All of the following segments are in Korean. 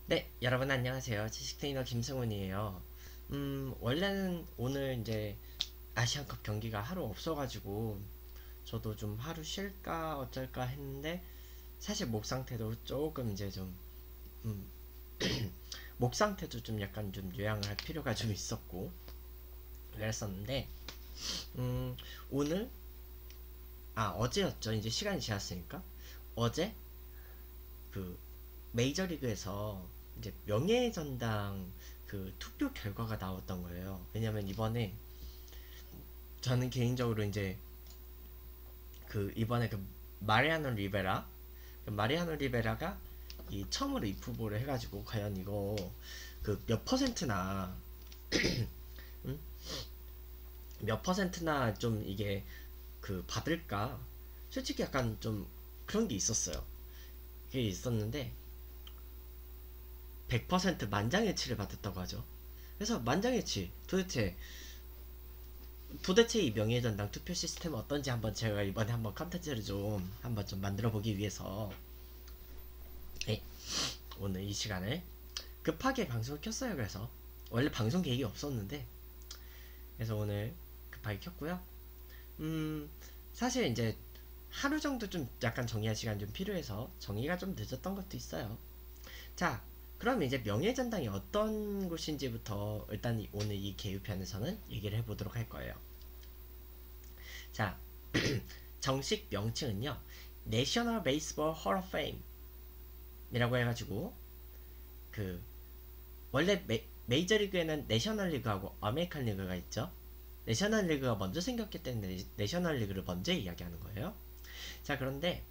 네, 여러분 안녕하세요. 지식 트레이너 김승훈이에요. 원래는 오늘 이제 아시안컵 경기가 하루 없어가지고 저도 좀 하루 쉴까 어쩔까 했는데 사실 목 상태도 조금 이제 좀 음, 목 상태도 좀 약간 좀 요양을 할 필요가 좀 있었고 그랬었는데 음, 오늘 어제였죠. 이제 시간이 지났으니까 어제 그 메이저리그에서 이제 명예전당 그 투표 결과가 나왔던 거예요. 왜냐면 이번에 저는 개인적으로 이제 그 이번에 그 마리아노 리베라가 이 처음으로 입후보를 해가지고 과연 이거 그 몇 퍼센트나 음? 몇 퍼센트나 좀 이게 그 받을까 솔직히 약간 좀 그런 게 있었어요. 그게 있었는데 100% 만장일치를 받았다고 하죠. 그래서 만장일치 도대체 이 명예전당 투표 시스템은 어떤지 한번 제가 이번에 한번 컨텐츠를 좀 한번 좀 만들어 보기 위해서 네, 오늘 이 시간을 급하게 방송을 켰어요. 그래서 원래 방송 계획이 없었는데 그래서 오늘 급하게 켰고요. 음 사실 이제 하루 정도 좀 약간 정리할 시간 좀 필요해서 정리가 좀 늦었던 것도 있어요. 자, 그럼 이제 명예전당이 어떤 곳인지부터 일단 오늘 이 개요편에서는 얘기를 해보도록 할 거예요. 자, 정식 명칭은요, National Baseball Hall of Fame이라고 해가지고 그 원래 메이저리그에는 내셔널리그하고 아메리칸 리그가 있죠. 내셔널리그가 먼저 생겼기 때문에 내셔널리그를 먼저 이야기하는 거예요. 자, 그런데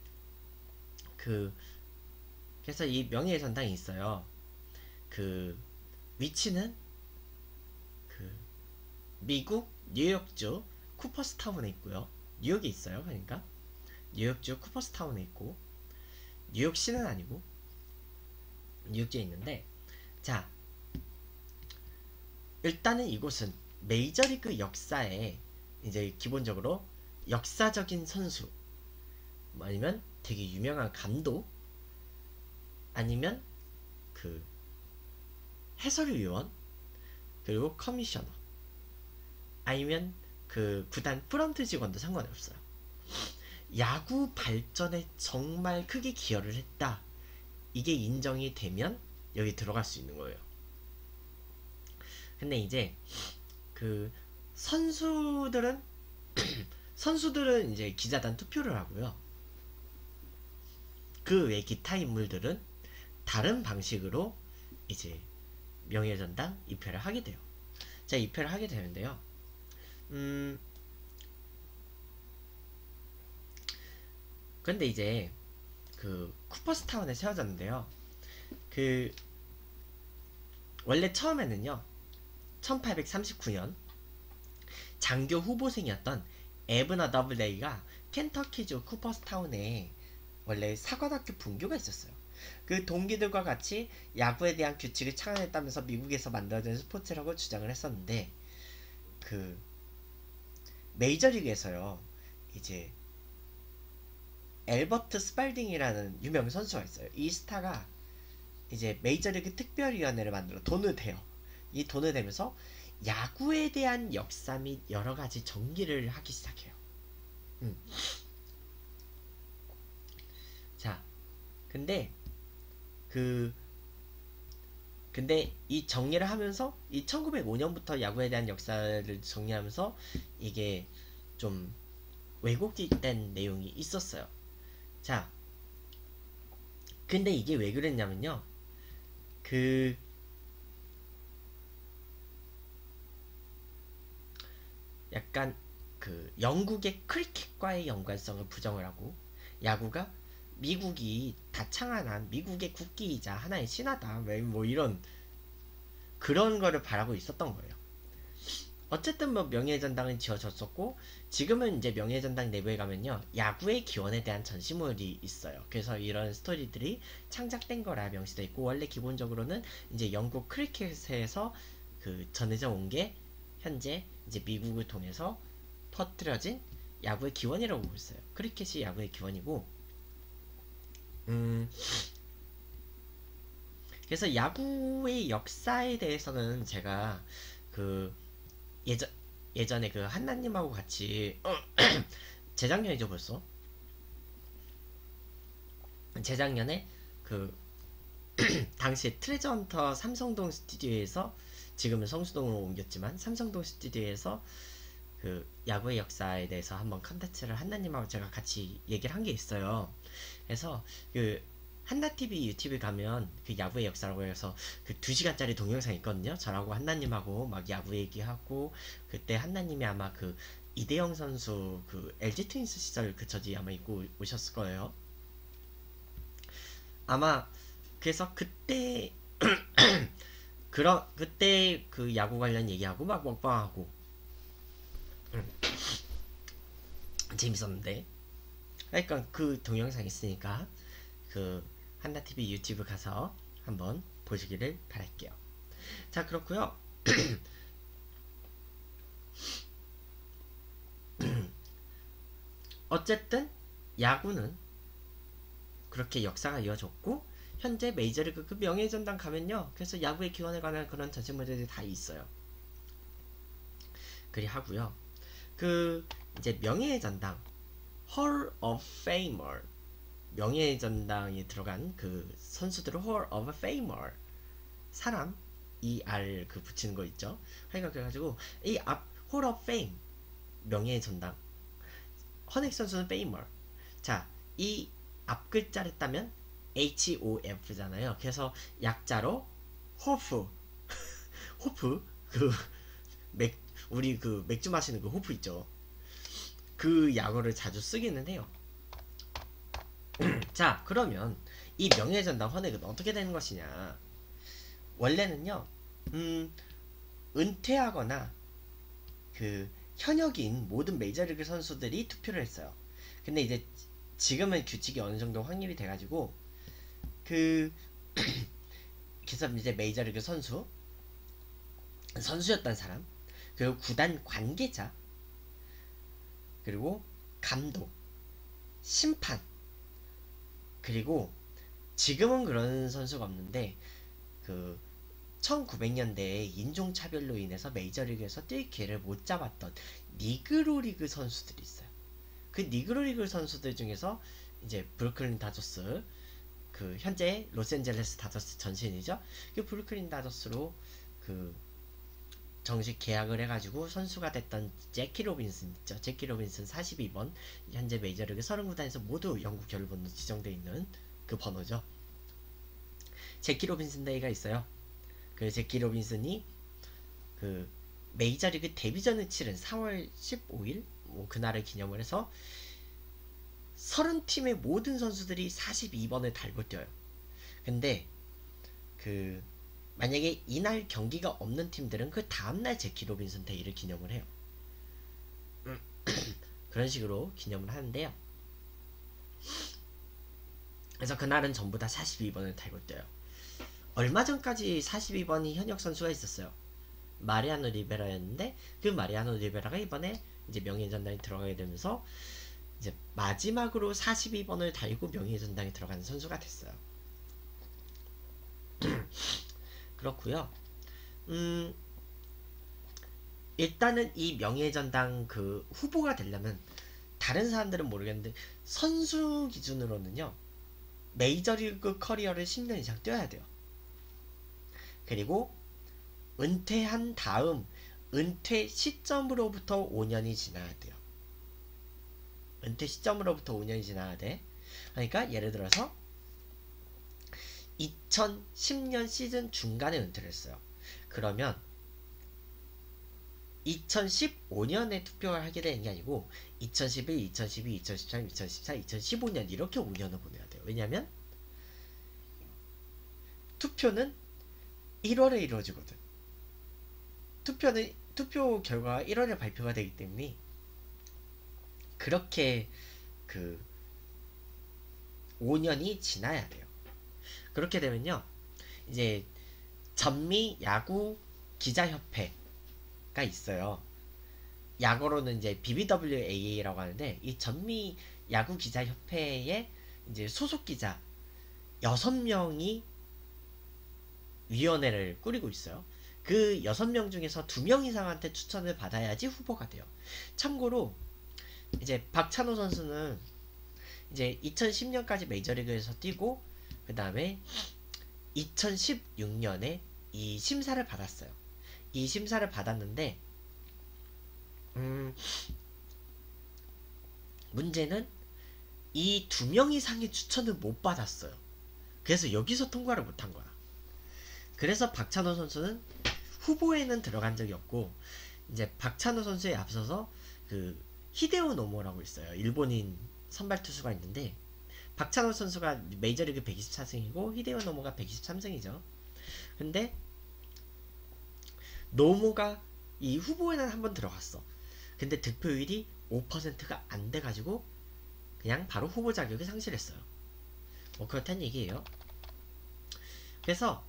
그 그래서 이 명예의 전당이 있어요. 그 위치는 그 미국 뉴욕주 쿠퍼스타운에 있고요. 뉴욕에 있어요. 그러니까 뉴욕주 쿠퍼스타운에 있고 뉴욕시는 아니고 뉴욕주에 있는데 자, 일단은 이곳은 메이저리그 역사에 이제 기본적으로 역사적인 선수 아니면 되게 유명한 감독 아니면 그 해설위원 그리고 커미셔너 아니면 그 구단 프런트 직원도 상관이 없어요. 야구 발전에 정말 크게 기여를 했다. 이게 인정이 되면 여기 들어갈 수 있는 거예요. 근데 이제 그 선수들은 선수들은 이제 기자단 투표를 하고요. 그 외 기타 인물들은 다른 방식으로 이제 명예전당 입회를 하게 돼요. 자, 입회를 하게 되는데요. 음, 근데 이제 그 쿠퍼스타운에 세워졌는데요. 그 원래 처음에는요. 1839년 장교 후보생이었던 에브너 더블레이가 켄터키주 쿠퍼스타운에 원래 사관학교 분교가 있었어요. 그 동기들과 같이 야구에 대한 규칙을 창안했다면서 미국에서 만들어진 스포츠라고 주장을 했었는데 그 메이저리그에서요 이제 엘버트 스팔딩이라는 유명 선수가 있어요. 이 스타가 이제 메이저리그 특별위원회를 만들어 돈을 대요. 이 돈을 대면서 야구에 대한 역사 및 여러 가지 정기를 하기 시작해요. 음. 자, 근데 그 근데 이 정리를 하면서 이 1905년부터 야구에 대한 역사를 정리하면서 이게 좀 왜곡된 내용이 있었어요. 자, 근데 이게 왜 그랬냐면요. 그 약간 그 영국의 크리켓과의 연관성을 부정을 하고 야구가 미국이 다 창안한 미국의 국기이자 하나의 신화다 뭐 이런 그런 거를 바라고 있었던 거예요. 어쨌든 뭐 명예전당은 지어졌었고 지금은 이제 명예전당 내부에 가면요 야구의 기원에 대한 전시물이 있어요. 그래서 이런 스토리들이 창작된 거라 명시돼 있고 원래 기본적으로는 이제 영국 크리켓에서 그 전해져 온 게 현재 이제 미국을 통해서 퍼뜨려진 야구의 기원이라고 보고 있어요. 크리켓이 야구의 기원이고 음 그래서 야구의 역사에 대해서는 제가 그 예전 예전에 그 한나님하고 같이 재작년이죠 벌써. 재작년에 그 당시 트레저 헌터 삼성동 스튜디오에서, 지금은 성수동으로 옮겼지만 삼성동 스튜디오에서 그 야구의 역사에 대해서 한번 컨텐츠를 한나님하고 제가 같이 얘기를 한 게 있어요. 그래서 그 한나TV 유튜브 가면 그 야구의 역사라고 해서 그 2시간짜리 동영상 있거든요. 저라고 한나님하고 막 야구 얘기하고, 그때 한나님이 아마 그 이대영 선수 그 LG 트윈스 시절 그 저지 아마 입고 오셨을 거예요. 아마 그래서 그때 그때 그 야구 관련 얘기하고 막 먹방하고 재밌었는데, 그러니까 그 동영상 있으니까 그 한나TV 유튜브 가서 한번 보시기를 바랄게요. 자, 그렇고요. 어쨌든 야구는 그렇게 역사가 이어졌고, 현재 메이저리그 그 명예전당 가면요, 그래서 야구의 기원에 관한 그런 전시물들이 다 있어요. 그리 하고요. 그 이제 명예의 전당 Hall of Famer, 명예의 전당에 들어간 그 선수들을 Hall of Famer, 사람 ER 그 붙이는 거 있죠. 그러니까 그래가지고 이 앞 Hall of Fame, 명예의 전당, 허넥 선수는 Famer. 자, 이 앞 글자를 따면 HOF잖아요. 그래서 약자로 호프, 호프, 그 우리 그 맥주 마시는 그 호프 있죠. 그 약어를 자주 쓰기는 해요. 자, 그러면 이 명예전당 헌액은 어떻게 되는 것이냐? 원래는요, 은퇴하거나 그 현역인 모든 메이저리그 선수들이 투표를 했어요. 근데 이제 지금은 규칙이 어느 정도 확립이 돼가지고 그 그래서 이제 메이저리그 선수였던 사람, 그리고 구단 관계자, 그리고 감독, 심판, 그리고 지금은 그런 선수가 없는데 그 1900년대에 인종차별로 인해서 메이저리그에서 뛸 기회를 못 잡았던 니그로리그 선수들이 있어요. 그 니그로리그 선수들 중에서 이제 브루클린 다저스, 그 현재 로스앤젤레스 다저스 전신이죠. 그 브루클린 다저스로 그 정식 계약을 해가지고 선수가 됐던 제키 로빈슨 있죠. 제키 로빈슨 42번, 현재 메이저리그 30구단에서 모두 영국 결번호 지정되어 있는 그 번호죠. 제키 로빈슨 데이가 있어요. 그 제키 로빈슨이 그 메이저리그 데뷔전을 치른 4월 15일 뭐 그날을 기념을 해서 30팀의 모든 선수들이 42번을 달고 뛰어요. 근데 그 만약에 이날 경기가 없는 팀들은 그 다음날 제키 로빈슨 데이를 기념을 해요. 그런 식으로 기념을 하는데요. 그래서 그날은 전부 다 42번을 달고 뛰어요. 얼마 전까지 42번이 현역 선수가 있었어요. 마리아노 리베라였는데 그 마리아노 리베라가 이번에 이제 명예전당에 들어가게 되면서 이제 마지막으로 42번을 달고 명예전당에 들어가는 선수가 됐어요. 그렇고요. 일단은 이 명예전당 그 후보가 되려면 다른 사람들은 모르겠는데 선수 기준으로는요, 메이저리그 커리어를 10년 이상 뛰어야 돼요. 그리고 은퇴한 다음 은퇴 시점으로부터 5년이 지나야 돼요. 은퇴 시점으로부터 5년이 지나야 돼. 그러니까 예를 들어서 2010년 시즌 중간에 은퇴를 했어요. 그러면 2015년에 투표를 하게 되는 게 아니고 2011, 2012, 2013, 2014, 2015년 이렇게 5년을 보내야 돼요. 왜냐면 투표는 1월에 이루어지거든. 투표 결과가 1월에 발표가 되기 때문에 그렇게 그 5년이 지나야 돼요. 그렇게 되면요, 이제 전미 야구 기자협회가 있어요. 약어로는 이제 BBWAA라고 하는데, 이 전미 야구 기자협회에 이제 소속 기자 6명이 위원회를 꾸리고 있어요. 그 6명 중에서 2명 이상한테 추천을 받아야지 후보가 돼요. 참고로 이제 박찬호 선수는 이제 2010년까지 메이저리그에서 뛰고 그 다음에 2016년에 이 심사를 받았어요. 이 심사를 받았는데 문제는 이 2명 이상의 추천을 못 받았어요. 그래서 여기서 통과를 못한 거야. 그래서 박찬호 선수는 후보에는 들어간 적이 없고, 이제 박찬호 선수에 앞서서 그 히데오 노모라고 있어요. 일본인 선발 투수가 있는데, 박찬호 선수가 메이저리그 124승이고 히데오 노모가 123승이죠. 근데 노모가 이 후보에는 한번 들어갔어. 근데 득표율이 5%가 안 돼가지고 그냥 바로 후보 자격을 상실했어요. 뭐 그렇다는 얘기예요. 그래서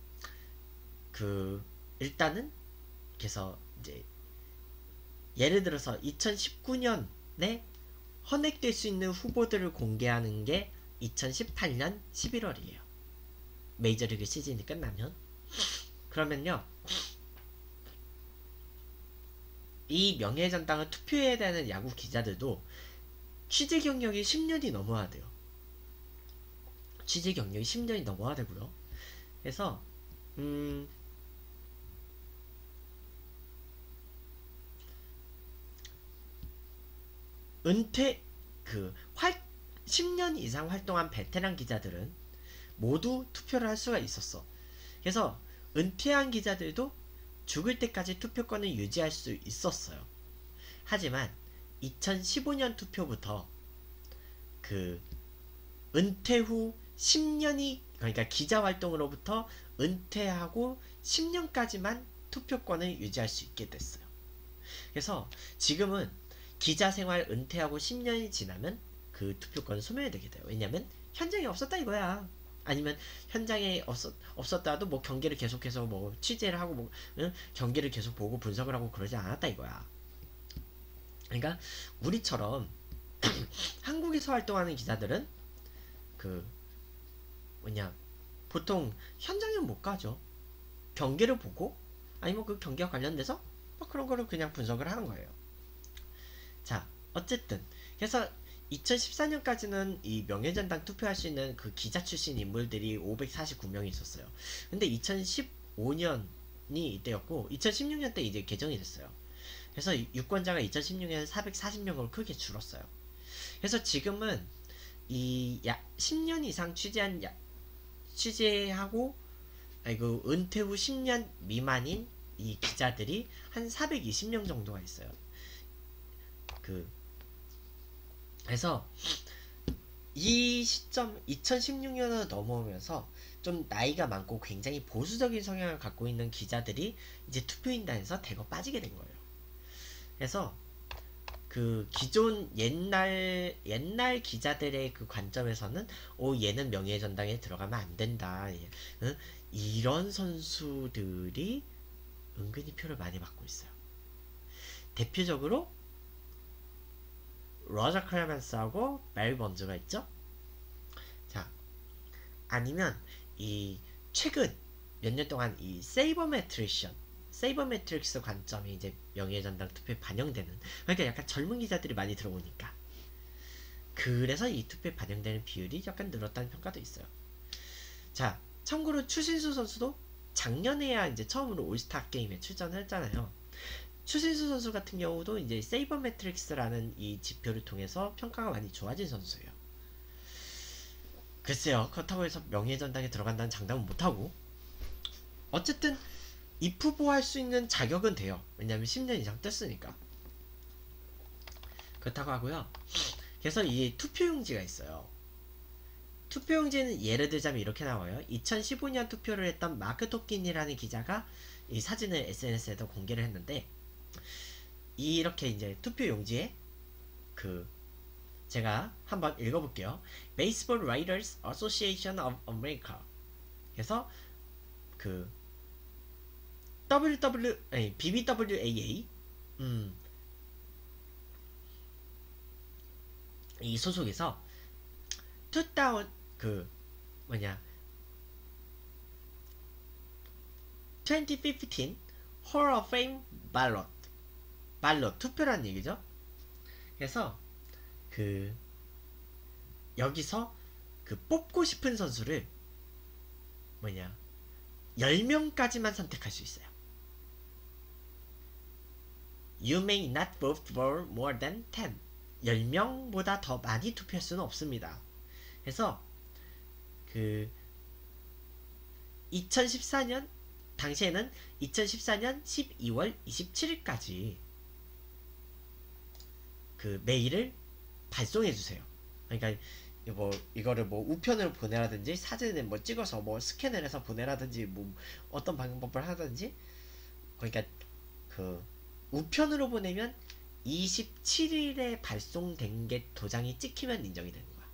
일단은 그래서 이제 예를 들어서 2019년에 헌액될 수 있는 후보들을 공개하는 게 2018년 11월이에요. 메이저리그 시즌이 끝나면. 그러면요, 이 명예전당을 투표해야 되는 야구 기자들도 취재 경력이 10년이 넘어야 돼요. 취재 경력이 10년이 넘어야 되고요. 그래서 은퇴 10년 이상 활동한 베테랑 기자들은 모두 투표를 할 수가 있었어. 그래서 은퇴한 기자들도 죽을 때까지 투표권을 유지할 수 있었어요. 하지만 2015년 투표부터 은퇴 후 10년이, 그러니까 기자 활동으로부터 은퇴하고 10년까지만 투표권을 유지할 수 있게 됐어요. 그래서 지금은 기자 생활 은퇴하고 10년이 지나면 그 투표권은 소멸되게 돼요. 왜냐면 현장에 없었다 이거야. 아니면 현장에 없었다도 뭐 경기를 계속해서 뭐 취재를 하고 뭐 경기를 계속 보고 분석을 하고 그러지 않았다 이거야. 그러니까 우리처럼 한국에서 활동하는 기자들은 보통 현장에 못 가죠. 경기를 보고 아니면 그 경기와 관련돼서 뭐 그런 거를 그냥 분석을 하는 거예요. 자, 어쨌든 그래서 2014년까지는 이 명예전당 투표할 수 있는 그 기자 출신 인물들이 549명이 있었어요. 근데 2015년이 이때였고 2016년 때 이제 개정이 됐어요. 그래서 유권자가 2016년에 440명으로 크게 줄었어요. 그래서 지금은 이 10년 이상 취재하고 은퇴 후 10년 미만인 이 기자들이 한 420명 정도가 있어요. 그래서 이 시점 2016년을 넘어오면서 좀 나이가 많고 굉장히 보수적인 성향을 갖고 있는 기자들이 이제 투표인단에서 대거 빠지게 된 거예요. 그래서 기존 옛날 기자들의 그 관점에서는 얘는 명예전당에 들어가면 안 된다. 이런 선수들이 은근히 표를 많이 받고 있어요. 대표적으로 로저 클레멘스하고 멜 번즈가 있죠. 자, 아니면 이 최근 몇 년 동안 이 세이버매트릭스 관점이 이제 명예전당 투표에 반영되는, 그러니까 약간 젊은 기자들이 많이 들어오니까 그래서 이 투표에 반영되는 비율이 약간 늘었다는 평가도 있어요. 자, 참고로 추신수 선수도 작년에야 이제 처음으로 올스타 게임에 출전을 했잖아요. 추신수 선수 같은 경우도 이제 세이버매트릭스라는 이 지표를 통해서 평가가 많이 좋아진 선수예요. 글쎄요, 그렇다고 해서 명예전당에 들어간다는 장담은 못하고, 어쨌든 입후보할 수 있는 자격은 돼요. 왜냐면 10년 이상 떴으니까. 그렇다고 하고요. 그래서 이 투표용지가 있어요. 투표용지는 예를 들자면 이렇게 나와요. 2015년 투표를 했던 마크 토킨이라는 기자가 이 사진을 SNS에도 공개를 했는데, 이렇게 이제 투표용지에 제가 한번 읽어볼게요. Baseball Writers Association of America. 그래서 BBWAA 이 소속에서 2000 2015 Hall of Fame Ballot 투표라는 얘기죠. 그래서 그 여기서 그 뽑고 싶은 선수를 뭐냐 10명까지만 선택할 수 있어요. You may not vote for more than 10. 10명보다 더 많이 투표할 수는 없습니다. 그래서 그 2014년 당시에는 2014년 12월 27일까지 그 메일을 발송해 주세요. 그러니까 이거를 뭐 우편으로 보내라든지 사진을 뭐 찍어서 뭐 스캔을 해서 보내라든지 뭐 어떤 방법을 하든지 그러니까 그 우편으로 보내면 27일에 발송된 게 도장이 찍히면 인정이 되는 거야.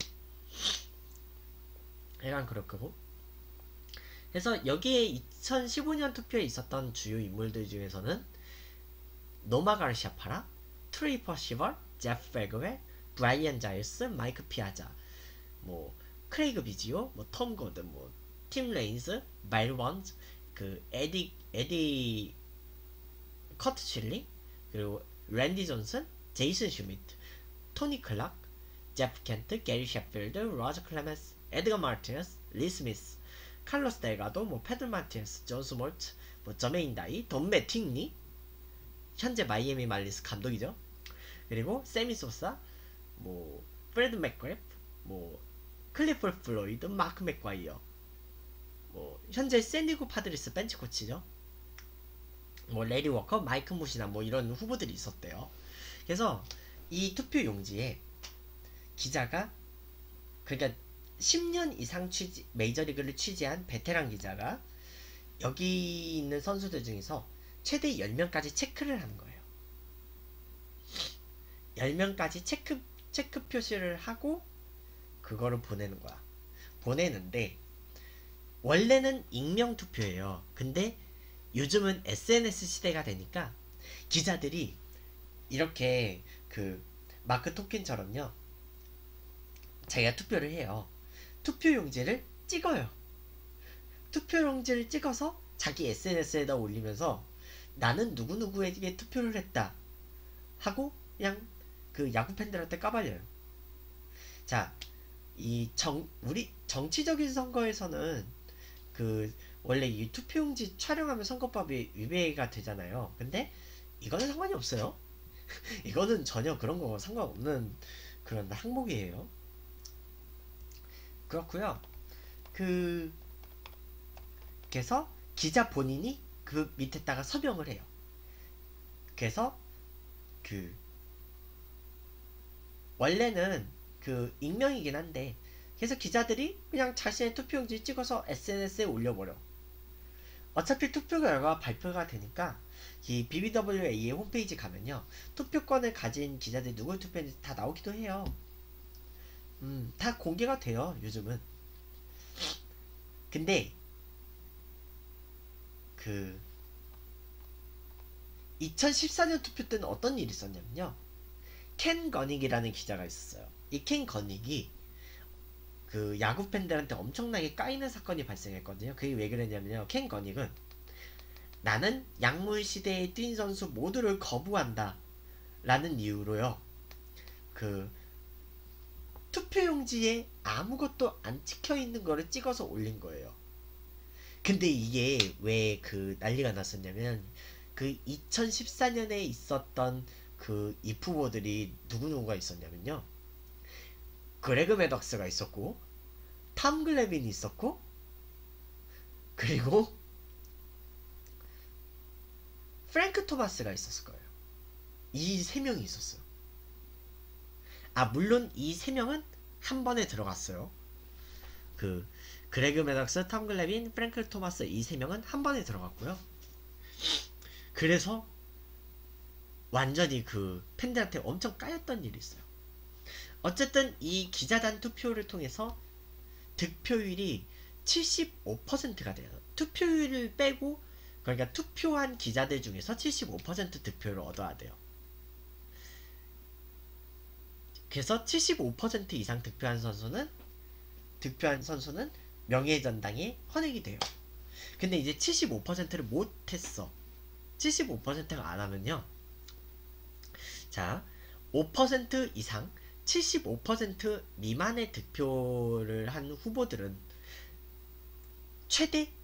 약간 그렇고 그래서 여기에 2015년 투표에 있었던 주요 인물들 중에서는 노마 가르시아 파라, 트레이 퍼시벌, 제프 베그웰, 브라이언 자일스, 마이크 피아자, 뭐 크레이그 비지오, 뭐 톰 고든, 뭐 팀 레인스, 마일 원즈, 그 에디 커트 칠리, 그리고 랜디 존슨, 제이슨 슈미트, 토니 클락, 제프 켄트, 게리 셰필드, 로저 클레멘스, 에드거 마르티네스, 리 스미스, 칼로스 델가도, 뭐 패들 마티네스, 존스 몰트, 뭐 저메인 다이, 돈 매팅리, 현재 마이애미 말린스 감독이죠. 그리고 세미 소사, 뭐 프레드 맥그래프, 뭐 클리프 플로이드, 마크 맥과이어, 뭐 현재 샌디고 파드리스 벤치 코치죠. 뭐 레리 워커, 마이크 무시나 뭐 이런 후보들이 있었대요. 그래서 이 투표 용지에 기자가 그러니까 10년 이상 메이저리그를 취재한 베테랑 기자가 여기 있는 선수들 중에서 최대 10명까지 체크를 하는 거예요. 10명까지 체크 표시를 하고 그거를 보내는 거야. 보내는데 원래는 익명 투표예요. 근데 요즘은 SNS 시대가 되니까 기자들이 이렇게 그 마크 토킨처럼요 자기가 투표를 해요. 투표 용지를 찍어요. 투표 용지를 찍어서 자기 SNS에다 올리면서 나는 누구누구에게 투표를 했다 하고 그냥 그 야구 팬들한테 까발려요. 자, 우리 정치적인 선거에서는 그 원래 이 투표용지 촬영하면 선거법이 위배가 되잖아요. 근데 이거는 상관이 없어요. 이거는 전혀 그런 거 상관없는 그런 항목이에요. 그렇고요. 그래서 기자 본인이 그 밑에다가 서명을 해요. 그래서 원래는 익명이긴 한데 그래서 기자들이 그냥 자신의 투표용지 찍어서 SNS에 올려버려. 어차피 투표 결과가 발표가 되니까 이 BBWA의 홈페이지 가면요 투표권을 가진 기자들이 누굴 투표했는지 다 나오기도 해요. 다 공개가 돼요 요즘은. 근데 2014년 투표 때는 어떤 일이 있었냐면요 켄 거닉이라는 기자가 있었어요. 이 켄 거닉이 야구 팬들한테 엄청나게 까이는 사건이 발생했거든요. 그게 왜 그랬냐면요 켄 거닉은 나는 약물 시대에 뛴 선수 모두를 거부한다 라는 이유로요 투표용지에 아무것도 안 찍혀있는 거를 찍어서 올린 거예요. 근데 이게 왜 난리가 났었냐면 2014년에 있었던 이 후보들이 누구누구가 있었냐면요 그레그 매덕스가 있었고 탐 글래빈이 있었고 그리고 프랭크 토마스가 있었을 거예요. 이 세 명이 있었어요. 물론 이 세 명은 한 번에 들어갔어요. 그레그 매덕스, 탐 글래빈, 프랭크 토마스 이 세 명은 한 번에 들어갔고요. 그래서 완전히 팬들한테 엄청 까였던 일이 있어요. 어쨌든 이 기자단 투표를 통해서 득표율이 75%가 돼요. 투표율을 빼고 그러니까 투표한 기자들 중에서 75% 득표를 얻어야 돼요. 그래서 75% 이상 득표한 선수는 명예전당에 헌액이 돼요. 근데 이제 75%를 못했어. 75%가 안 하면요. 자, 5% 이상 75% 미만의 득표를 한 후보들은 최대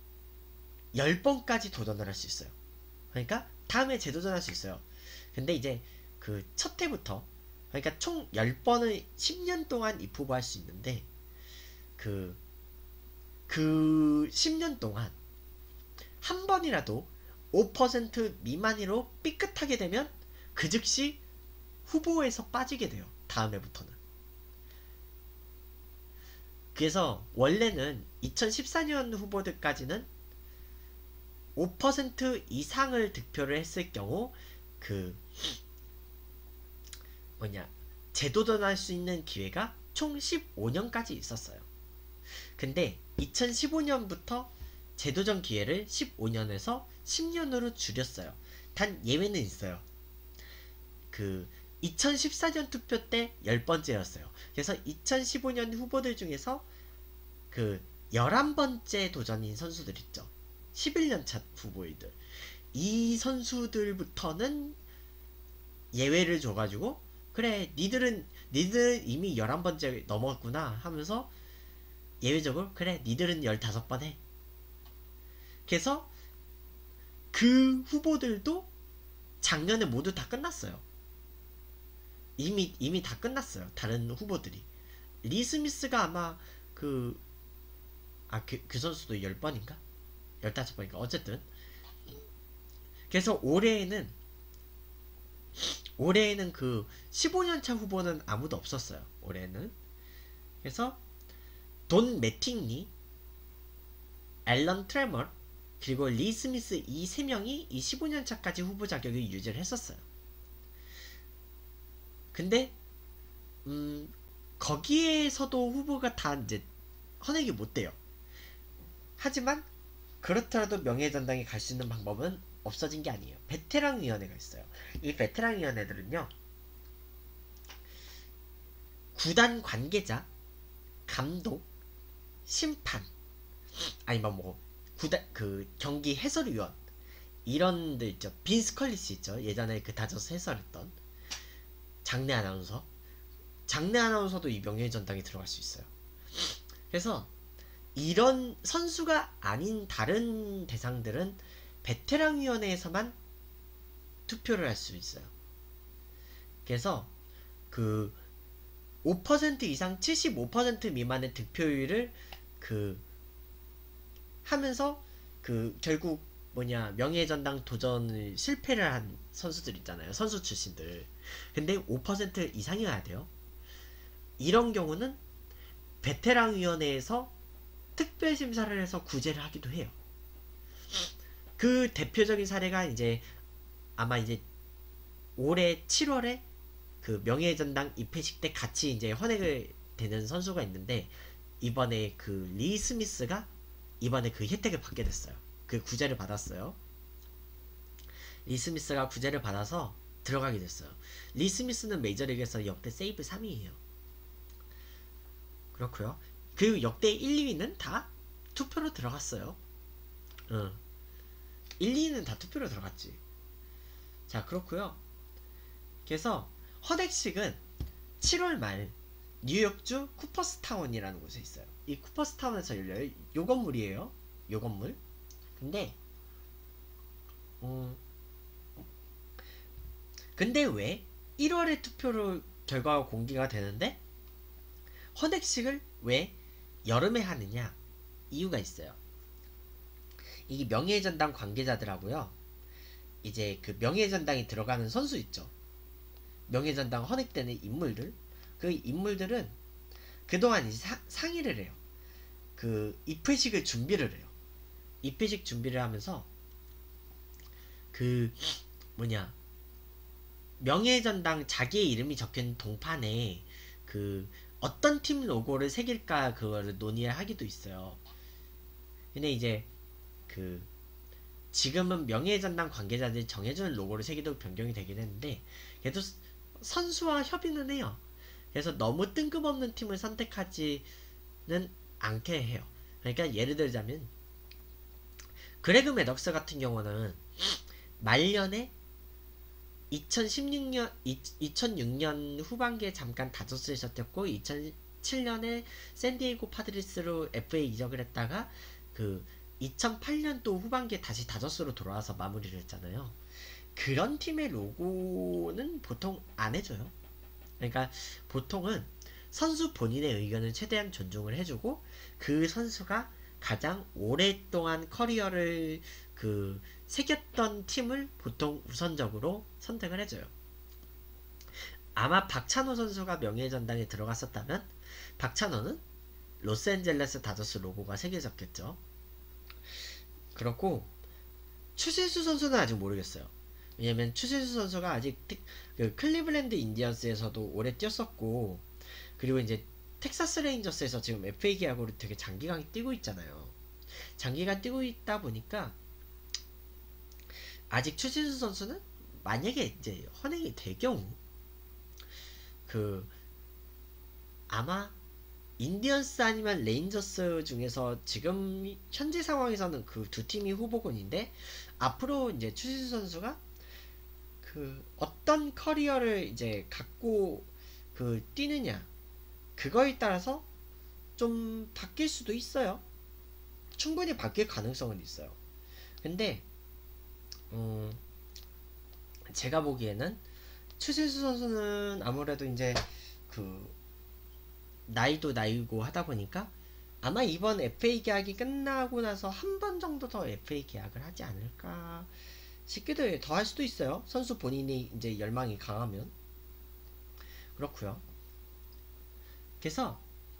10번까지 도전을 할 수 있어요. 그러니까 다음에 재도전할 수 있어요. 근데 이제 그 첫 해부터, 그러니까 총 10번을 10년 동안 입후보할 수 있는데 그 10년 동안 한 번이라도 5% 미만으로 삐끗하게 되면 그 즉시 후보에서 빠지게 돼요. 다음 해부터는. 그래서 원래는 2014년 후보들까지는 5% 이상을 득표를 했을 경우 그 재도전할 수 있는 기회가 총 15년까지 있었어요. 근데 2015년부터 재도전 기회를 15년에서 10년으로 줄였어요. 단 예외는 있어요. 그 2014년 투표 때 10번째였어요. 그래서 2015년 후보들 중에서 그 11번째 도전인 선수들 있죠. 11년차 후보이들. 이 선수들부터는 예외를 줘가지고 그래 니들은 이미 11번째 넘었구나 하면서 예외적으로 그래 니들은 15번 해. 그래서 그 후보들도 작년에 모두 다 끝났어요. 이미 다 끝났어요. 다른 후보들이. 리 스미스가 아마 그 선수도 10번인가? 15번인가? 어쨌든. 그래서 올해에는 그 15년차 후보는 아무도 없었어요. 올해는. 그래서 돈 매팅리, 앨런 트레머, 그리고 리 스미스 이 3명이 이 15년차까지 후보 자격을 유지를 했었어요. 근데 거기에서도 후보가 다 이제 헌액이 못 돼요. 하지만 그렇더라도 명예전당에 갈 수 있는 방법은 없어진 게 아니에요. 베테랑 위원회가 있어요. 이 베테랑 위원회들은요, 구단 관계자, 감독, 심판, 아니면 뭐 구단 그 경기 해설위원 이런들 있죠. 빈스 컬리스 있죠. 예전에 그 다저스 해설했던 장내 아나운서도 이 명예전당에 들어갈 수 있어요. 그래서 이런 선수가 아닌 다른 대상들은 베테랑 위원회에서만 투표를 할 수 있어요. 그래서 그 5% 이상 75% 미만의 득표율을 하면서 결국 명예전당 도전을 실패를 한 선수들 있잖아요. 선수 출신들. 근데 5% 이상이어야 돼요. 이런 경우는 베테랑 위원회에서 특별 심사를 해서 구제를 하기도 해요. 그 대표적인 사례가 아마 올해 7월에 그 명예전당 입회식 때 같이 헌액을 되는 선수가 있는데, 이번에 그 리 스미스가 이번에 그 혜택을 받게 됐어요. 그 구제를 받았어요. 리 스미스가 구제를 받아서 들어가게 됐어요. 리 스미스는 메이저리그에서 역대 세이브 3위예요. 그렇고요. 그리고 역대 1, 2위는 다 투표로 들어갔어요. 1, 2위는 다 투표로 들어갔지. 자, 그렇고요. 그래서 헌액식은 7월 말 뉴욕주 쿠퍼스타운이라는 곳에 있어요. 이 쿠퍼스타운에서 열려요. 요 건물이에요. 요 건물. 근데 왜 1월에 투표로 결과가 공개가 되는데 헌액식을 왜 여름에 하느냐? 이유가 있어요. 이 명예전당 관계자들하고요, 이제 그 명예전당에 들어가는 선수 있죠. 명예전당 헌액되는 인물들. 그 인물들은 그동안 이제 상의를 해요. 그 입회식을 준비를 해요. 입회식 준비를 하면서 명예전당 자기의 이름이 적힌 동판에 어떤 팀 로고를 새길까 그거를 논의를 하기도 있어요. 근데 지금은 명예전당 관계자들이 정해주는 로고를 새기도 변경이 되긴 했는데, 그래도 선수와 협의는 해요. 그래서 너무 뜬금없는 팀을 선택하지는 않게 해요. 그러니까 예를 들자면 그레그 매덕스 같은 경우는 말년에 2006년 후반기에 잠깐 다저스에서 뛰었고 2007년에 샌디에이고 파드리스로 FA 이적을 했다가 그 2008년도 후반기에 다시 다저스로 돌아와서 마무리를 했잖아요. 그런 팀의 로고는 보통 안 해줘요. 그러니까 보통은 선수 본인의 의견을 최대한 존중을 해주고 그 선수가 가장 오랫동안 커리어를 새겼던 팀을 보통 우선적으로 선택을 해줘요. 아마 박찬호 선수가 명예전당에 들어갔었다면 박찬호는 로스앤젤레스 다저스 로고가 새겨졌겠죠. 그렇고 추신수 선수는 아직 모르겠어요. 왜냐면 추신수 선수가 아직 클리블랜드 인디언스에서도 오래 뛰었었고, 그리고 이제 텍사스 레인저스에서 지금 FA 계약으로 되게 장기간 뛰고 있잖아요. 장기간 뛰고 있다 보니까 아직 추신수 선수는 만약에 이제 헌행이 될 경우 아마 인디언스 아니면 레인저스 중에서 지금 현재 상황에서는 그 두 팀이 후보군인데, 앞으로 이제 추신수 선수가 어떤 커리어를 이제 갖고 뛰느냐, 그거에 따라서 좀 바뀔 수도 있어요. 충분히 바뀔 가능성은 있어요. 근데 제가 보기에는 추신수 선수는 아무래도 이제 나이도 나이고 하다 보니까 아마 이번 FA 계약이 끝나고 나서 한 번 정도 더 FA 계약을 하지 않을까 싶기도 해요. 더 할 수도 있어요. 선수 본인이 이제 열망이 강하면. 그렇고요. 그래서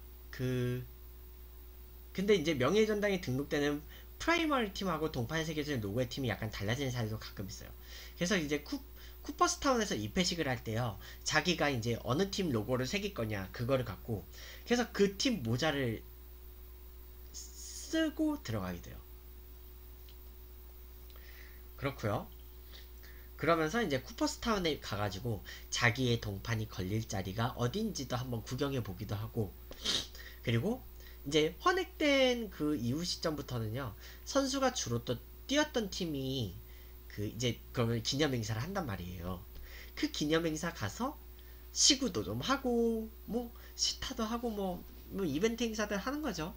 근데 이제 명예전당에 등록되는 프라이머리 팀하고 동판에 새겨진 로고의 팀이 약간 달라지는 사례도 가끔 있어요. 그래서 이제 쿠퍼스타운에서 입회식을 할 때요, 자기가 이제 어느 팀 로고를 새길 거냐 그거를 갖고, 그래서 그 팀 모자를 쓰고 들어가게 돼요. 그렇고요. 그러면서 이제 쿠퍼스타운에 가가지고 자기의 동판이 걸릴 자리가 어딘지도 한번 구경해 보기도 하고, 그리고 이제 헌액된 그 이후 시점부터는요, 선수가 주로 또 뛰었던 팀이 이제 그러면 기념행사를 한단 말이에요. 그 기념행사 가서 시구도 좀 하고 뭐 시타도 하고 뭐 이벤트 행사들 하는 거죠.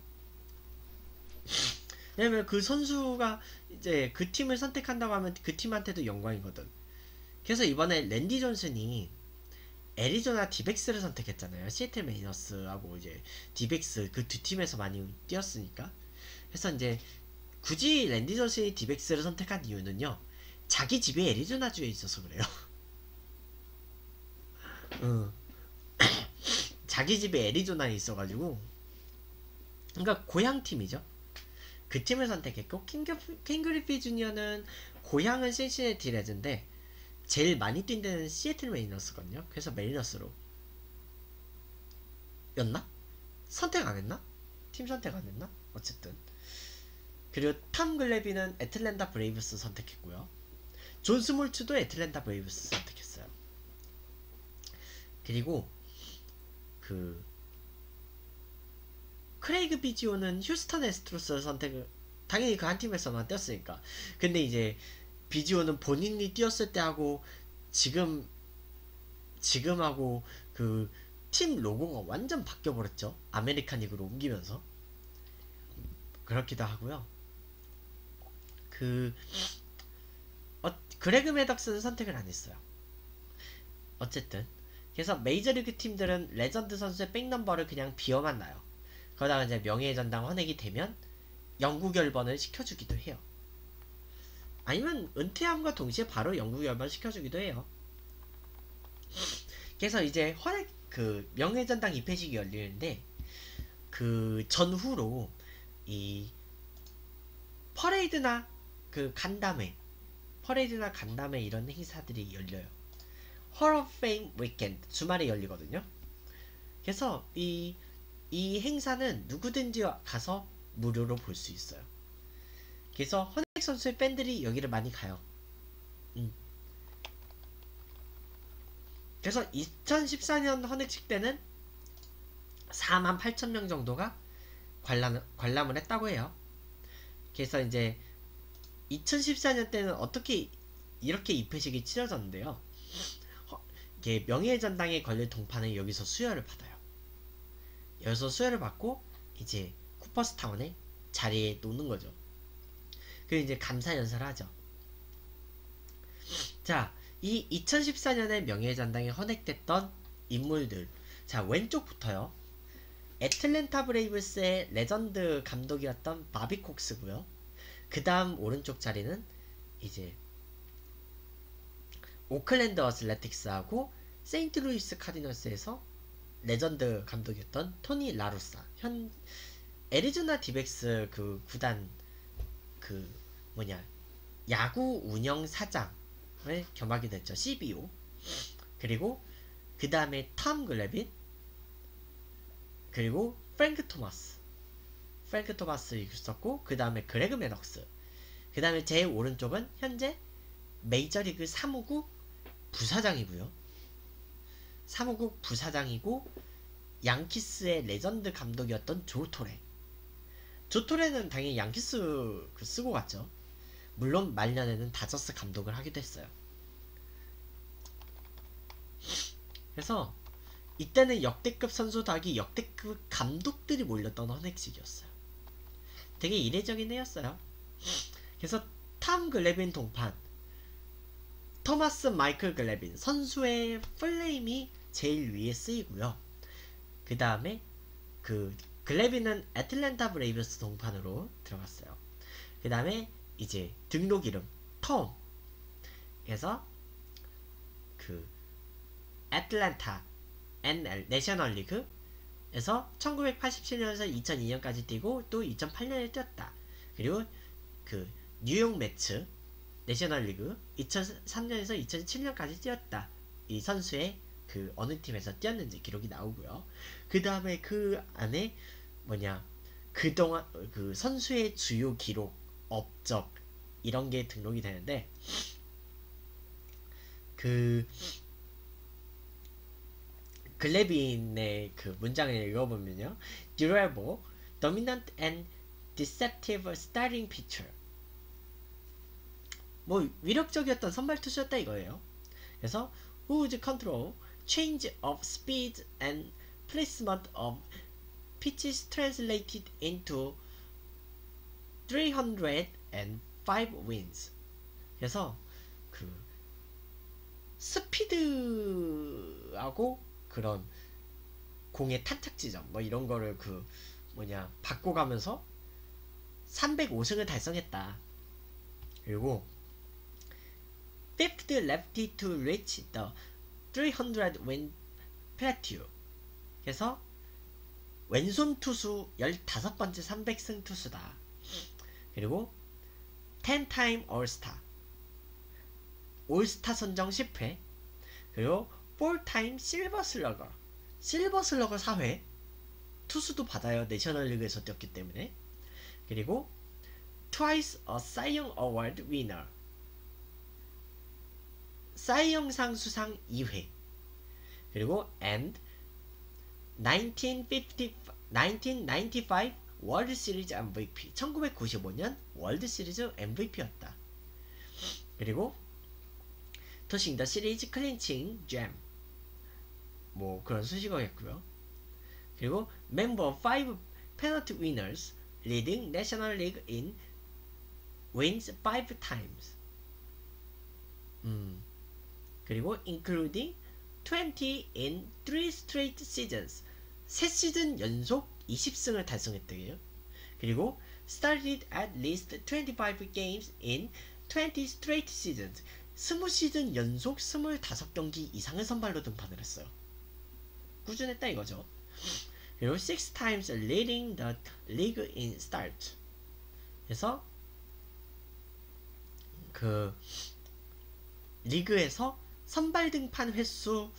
왜냐면 그 선수가 이제 그 팀을 선택한다고 하면 그 팀한테도 영광이거든. 그래서 이번에 랜디 존슨이 애리조나 디백스를 선택했잖아요. 시애틀 메이너스하고 이제 디백스 그 두 팀에서 많이 뛰었으니까. 그래서 이제 굳이 랜디 존슨이 디백스를 선택한 이유는요, 자기 집이 애리조나주에 있어서 그래요. 자기 집이 애리조나에 있어가지고, 그러니까 고향 팀이죠. 그 팀을 선택했고, 켄 그리피 주니어는 고향은 신시내티 레즈인데 제일 많이 뛴 데는 시애틀 메이너스거든요. 그래서 메리너스로 였나? 선택 안 했나? 팀 선택 안 했나? 어쨌든. 그리고 탐 글래비는 애틀랜타 브레이브스 선택했고요. 존 스몰츠도 애틀랜타 브레이브스 선택했어요. 그리고 크레이그 비지오는 휴스턴 애스트로스 선택을, 당연히 그 한 팀에서만 뛰었으니까. 근데 이제 비지오는 본인이 뛰었을 때 하고 지금하고 팀 로고가 완전 바뀌어버렸죠. 아메리칸 리그로 옮기면서. 그렇기도 하고요. 그레그 매덕스는 선택을 안 했어요. 어쨌든 그래서 메이저리그 팀들은 레전드 선수의 백넘버를 그냥 비워만 놔요. 그러다가 이제 명예의 전당 헌액이 되면 영구 결번을 시켜주기도 해요. 아니면 은퇴함과 동시에 바로 영구 결번 시켜주기도 해요. 그래서 이제 헌액 명예의 전당 입회식이 열리는데, 그 전후로 이 퍼레이드나 간담회 이런 행사들이 열려요. 홀 오브 페임 위켄드 주말에 열리거든요. 그래서 이 행사는 누구든지 가서 무료로 볼 수 있어요. 그래서 헌액 선수의 팬들이 여기를 많이 가요. 그래서 2014년 헌액식 때는 48,000명 정도가 관람을 했다고 해요. 그래서 이제 2014년 때는 어떻게 이렇게 입회식이 치러졌는데요. 이게 명예의 전당에 걸릴 동판은 여기서 수여를 받아요. 여기서 수여를 받고 이제 쿠퍼스타운에 자리에 놓는 거죠. 그리고 이제 감사 연설을 하죠. 자, 이 2014년에 명예의 전당에 헌액됐던 인물들. 자, 왼쪽부터요. 애틀랜타 브레이브스의 레전드 감독이었던 바비 콕스고요. 그 다음 오른쪽 자리는 이제 오클랜드 어슬레틱스하고 세인트루이스 카디널스에서 레전드 감독이었던 토니 라루사. 현 애리조나 디백스 그 구단 그 뭐냐 야구 운영 사장을 겸하게 됐죠. CBO. 그리고 그 다음에 톰 글래빈, 그리고 프랭크 토마스 있었고, 그 다음에 그레그 매덕스. 그 다음에 제 오른쪽은 현재 메이저리그 사무국 부사장이고요. 사무국 부사장이고 양키스의 레전드 감독이었던 조 토레. 조 토레는 당연히 양키스 쓰고 갔죠. 물론 말년에는 다저스 감독을 하기도 했어요. 그래서 이때는 역대급 선수 더하기 역대급 감독들이 몰렸던 헌액식이었어요. 되게 이례적인 해였어요. 그래서 톰 글래빈 동판, 토마스 마이클 글래빈 선수의 풀네임이 제일 위에 쓰이고요. 그 다음에 그 글래빈은 애틀랜타 브레이브스 동판으로 들어갔어요. 그 다음에 이제 등록 이름 톰. 그래서 그 애틀랜타 NL 내셔널리그에서 1987년에서 2002년까지 뛰고 또 2008년에 뛰었다. 그리고 그 뉴욕 매츠 내셔널리그 2003년에서 2007년까지 뛰었다. 이 선수의 그 어느 팀에서 뛰었는지 기록이 나오고요. 그 다음에 그 안에 뭐냐 그동안 그 선수의 주요 기록, 업적 이런 게 등록이 되는데 그 글래빈의 그 문장을 읽어보면요. Durable, dominant and deceptive starting pitcher. 뭐 위력적이었던 선발 투수였다 이거예요. 그래서 whose control, change of speed and placement of pitches translated into 305 wins. 그래서 그 스피드하고 그런 공의 타착 지점 뭐 이런 거를 그 뭐냐 바꿔가면서 305승을 달성했다. 그리고 fifth lefty to reach the 300 win plateau. 그래서 왼손 투수 15번째 300승 투수다. 그리고 10-time 올스타 올스타 선정 10회. 그리고 4-time 실버 슬러거 4회 투수도 받아요. 내셔널리그에서 뛰었기 때문에. 그리고 twice a Cy Young Award winner 사이영상 수상 2회. 그리고 and 1995 월드 시리즈 MVP 1995년 월드 시리즈 MVP였다. 그리고 토싱 더 시리즈 클린칭 잼 뭐 그런 수식어겠고요. 그리고 member 5 penalty winners leading National League in wins 5 times. 그리고 including 20 in 3 straight seasons. 3시즌 연속 20승을 달성했대요. 그리고 started at least 25 games in 20 straight seasons. 20시즌 연속 25경기 이상을 선발로 등판을 했어요. 꾸준했다 이거죠. 그리고 6 times leading the league in start. 그래서 그 리그에서 선발 등판 횟수를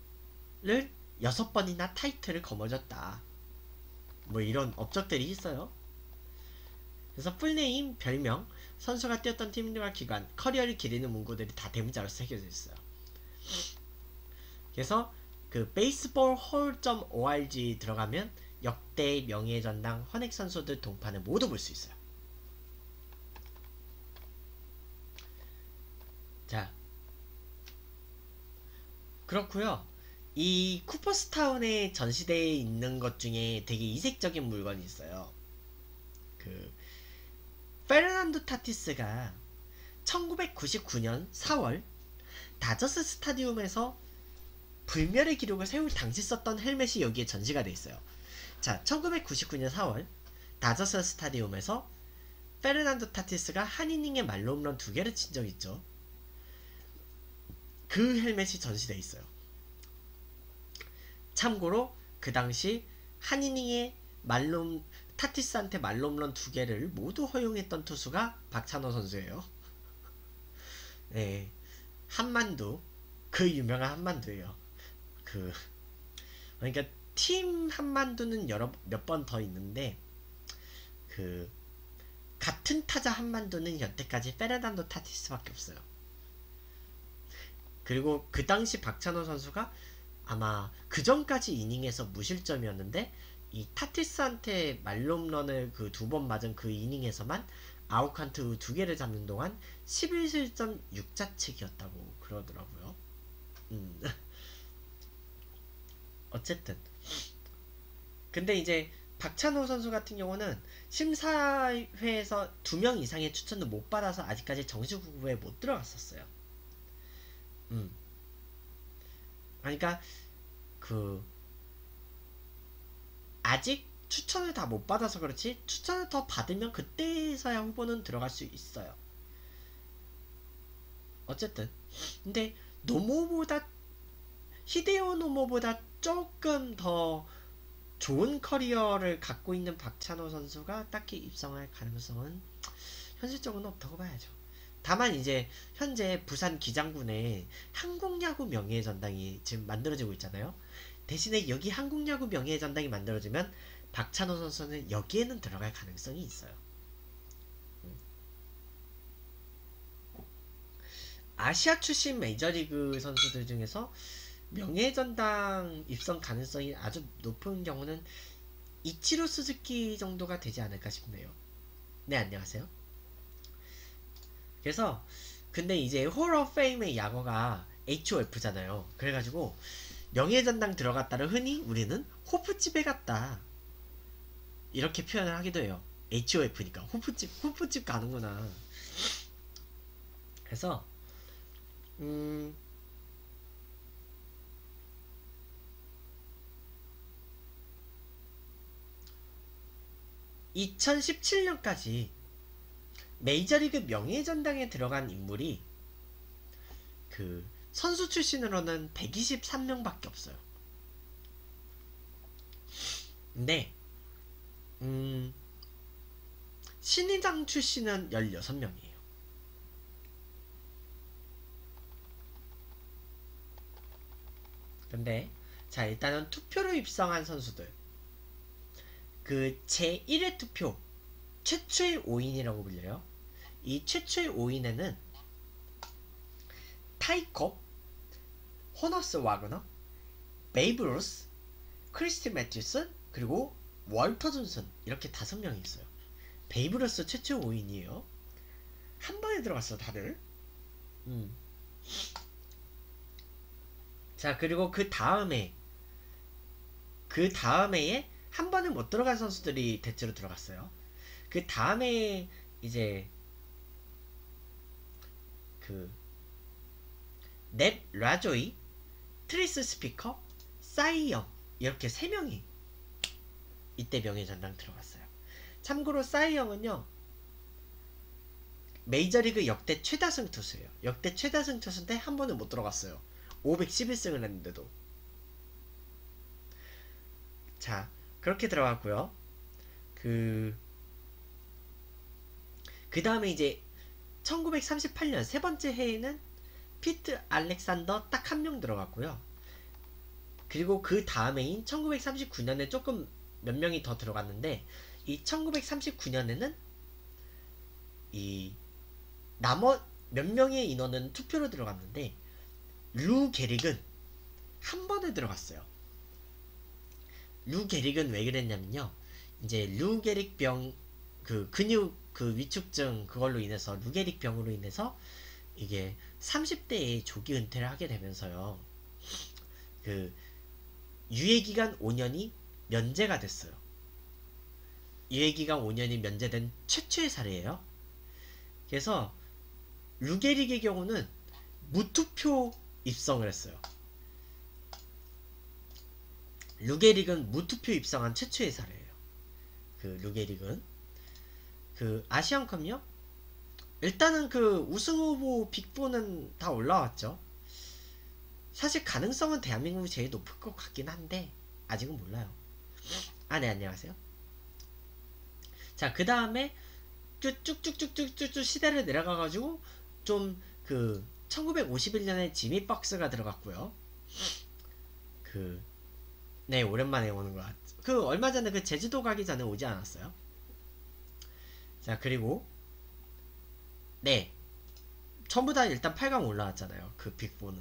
6번이나 타이틀을 거머쥐었다. 뭐 이런 업적들이 있어요. 그래서 풀네임, 별명, 선수가 뛰었던 팀과 기간, 커리어를 기리는 문구들이 다 대문자로 새겨져 있어요. 그래서 그 baseballhall.org 들어가면 역대 명예의 전당 헌액 선수들 동판을 모두 볼 수 있어요. 자, 그렇고요. 이 쿠퍼스타운에 전시대에 있는 것 중에 되게 이색적인 물건이 있어요. 그 페르난도 타티스가 1999년 4월 다저스 스타디움에서 불멸의 기록을 세울 당시 썼던 헬멧이 여기에 전시가 돼 있어요. 자, 1999년 4월 다저스 스타디움에서 페르난도 타티스가 한 이닝에 말로 홈런 2개를 친 적 있죠. 그 헬멧이 전시돼 있어요. 참고로 그 당시 한 이닝에 타티스한테 말로 홈런 2개를 모두 허용했던 투수가 박찬호 선수예요. 네, 한만두, 그 유명한 한만두예요. 그러니까 팀 한만두는 몇 번 더 있는데 그 같은 타자 한만두는 여태까지 페르난도 타티스밖에 없어요. 그리고 그 당시 박찬호 선수가 아마 그 전까지 이닝에서 무실점이었는데 이 타티스한테 말홈런을 그 2번 맞은 그 이닝에서만 아웃카운트 2개를 잡는 동안 11실점 6자책이었다고 그러더라고요. 어쨌든 근데 이제 박찬호 선수 같은 경우는 심사회에서 2명 이상의 추천도 못 받아서 아직까지 정식 후보에 못 들어갔었어요. 그러니까 그 아직 추천을 다 못 받아서 그렇지 추천을 더 받으면 그때서야 후보는 들어갈 수 있어요. 어쨌든 근데 히데오 노모보다 조금 더 좋은 커리어를 갖고 있는 박찬호 선수가 딱히 입성할 가능성은 현실적으로는 없다고 봐야죠. 다만 이제 현재 부산 기장군에 한국야구 명예의 전당이 지금 만들어지고 있잖아요. 대신에 여기 한국야구 명예의 전당이 만들어지면 박찬호 선수는 여기에는 들어갈 가능성이 있어요. 아시아 출신 메이저리그 선수들 중에서 명예의 전당 입성 가능성이 아주 높은 경우는 이치로 스즈키 정도가 되지 않을까 싶네요. 네, 안녕하세요. 그래서 근데 이제 홀 오브 페임의 약어가 HOF잖아요. 그래가지고 명예의 전당 들어갔다를 흔히 우리는 호프집에 갔다 이렇게 표현을 하기도 해요. HOF니까 호프집 가는구나. 그래서 2017년까지 메이저리그 명예의 전당에 들어간 인물이 그 선수 출신으로는 123명밖에 없어요. 근데 신인장 출신은 16명이에요. 근데 자, 일단은 투표로 입성한 선수들 그 제1회 투표 최초의 5인이라고 불려요. 이 최초의 5인에는 타이콥, 호너스 와그너, 베이브 루스, 크리스티 매튜슨, 그리고 월터 존슨 이렇게 5명이 있어요. 베이브 루스 최초 5인이에요. 한 번에 들어갔어 다들. 자, 그리고 그 다음에에 한 번에 못 들어간 선수들이 대체로 들어갔어요. 그 다음에 이제 넵 라조이, 트리스 스피커, 사이영 이렇게 3명이 이때 명예전당 들어갔어요. 참고로 사이영은요 메이저리그 역대 최다승 투수예요. 역대 최다승 투수인데 한 번에 못 들어갔어요. 511승을 했는데도. 자, 그렇게 들어갔고요. 그 다음에 이제 1938년 세 번째 해에는 피트 알렉산더 딱 한 명 들어갔고요. 그리고 그 다음해인 1939년에 조금 몇 명이 더 들어갔는데 이 1939년에는 이 몇 명의 인원은 투표로 들어갔는데 루 게릭은 한 번에 들어갔어요. 루 게릭은 왜 그랬냐면요. 이제 루 게릭 병 근육 위축증 그걸로 인해서 루 게릭 병으로 인해서 이게 30대에 조기 은퇴를 하게 되면서요. 그 유예기간 5년이 면제가 됐어요. 유예기간 5년이 면제된 최초의 사례예요. 그래서 루게릭의 경우는 무투표 입성을 했어요. 루게릭은 무투표 입성한 최초의 사례예요. 그 루게릭은 그 아시안컵요? 일단은 그 우승 후보 빅4는 다 올라왔죠. 사실 가능성은 대한민국이 제일 높을 것 같긴 한데 아직은 몰라요. 아, 네, 안녕하세요. 자, 그 다음에 쭉쭉쭉쭉쭉쭉 시대를 내려가가지고 좀 그 1951년에 지미 박스가 들어갔고요. 그 네, 오랜만에 오는 것 같죠. 그 얼마 전에 그 제주도 가기 전에 오지 않았어요? 자, 그리고 네, 전부 다 일단 8강 올라왔잖아요. 그 빅4는.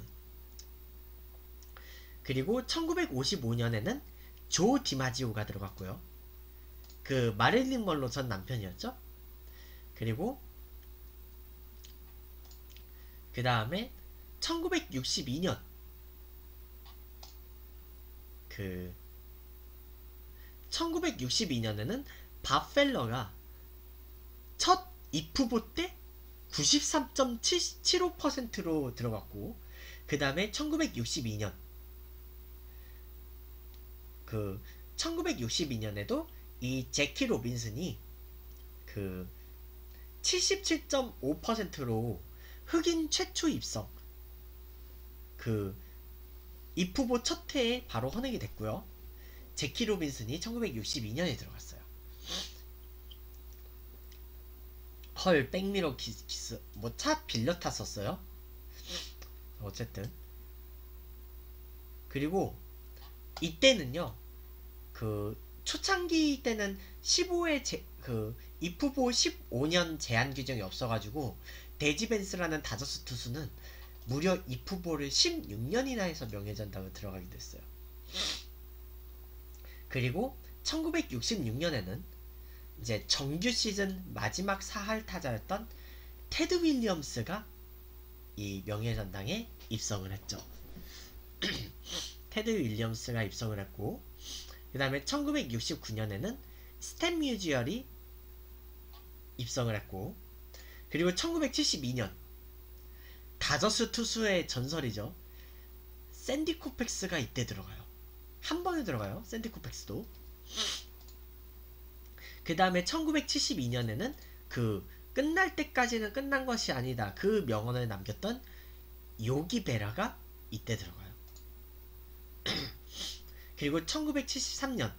그리고 1955년에는 조 디마지오가 들어갔고요. 그 마릴린 먼로 전 남편이었죠. 그리고 그 다음에 1962년 그 1962년에는 밥 펠러가 첫 입후보 때 93.75%로 들어갔고, 그 다음에 1962년 그 1962년에도 이 제키 로빈슨이 그 77.5%로 흑인 최초 입성 그 입후보 첫 해에 바로 헌액이 됐고요. 제키 로빈슨이 1962년에 들어갔어요. 헐, 백미러 기스 뭐 차 빌려 탔었어요. 어쨌든 그리고 이때는요, 그 초창기 때는 15회 그 입후보 15년 제한 규정이 없어가지고 데지 벤스라는 다저스 투수는 무려 입후보를 16년이나 해서 명예전당을 들어가게 됐어요. 그리고 1966년에는 이제 정규 시즌 마지막 4할 타자였던 테드 윌리엄스가 이 명예전당에 입성을 했죠. 테드 윌리엄스가 입성을 했고, 그 다음에 1969년에는 스탠 뮤지얼이 입성을 했고, 그리고 1972년 다저스 투수의 전설이죠. 샌디 코펙스가 이때 들어가요. 한 번에 들어가요. 샌디 코펙스도. 그 다음에 1972년에는 그 끝날 때까지는 끝난 것이 아니다, 그 명언을 남겼던 요기 베라가 이때 들어가요. 그리고 1973년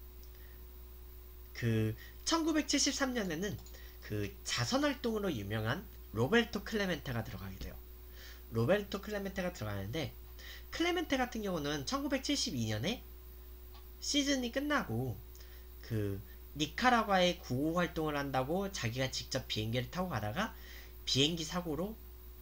그 1973년에는 그 자선활동으로 유명한 로베르토 클레멘테가 들어가게 돼요. 로베르토 클레멘테가 들어가는데, 클레멘테 같은 경우는 1972년에 시즌이 끝나고 그 니카라과의 구호 활동을 한다고 자기가 직접 비행기를 타고 가다가 비행기 사고로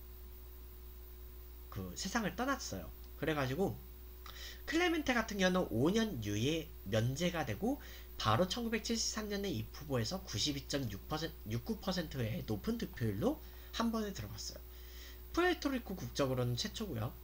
그 세상을 떠났어요. 그래가지고 클레멘테 같은 경우는 5년 유예 면제가 되고 바로 1973년에 입후보에서 92.69%의 높은 득표율로 한 번에 들어갔어요. 푸에르토리코 국적으로는 최초고요.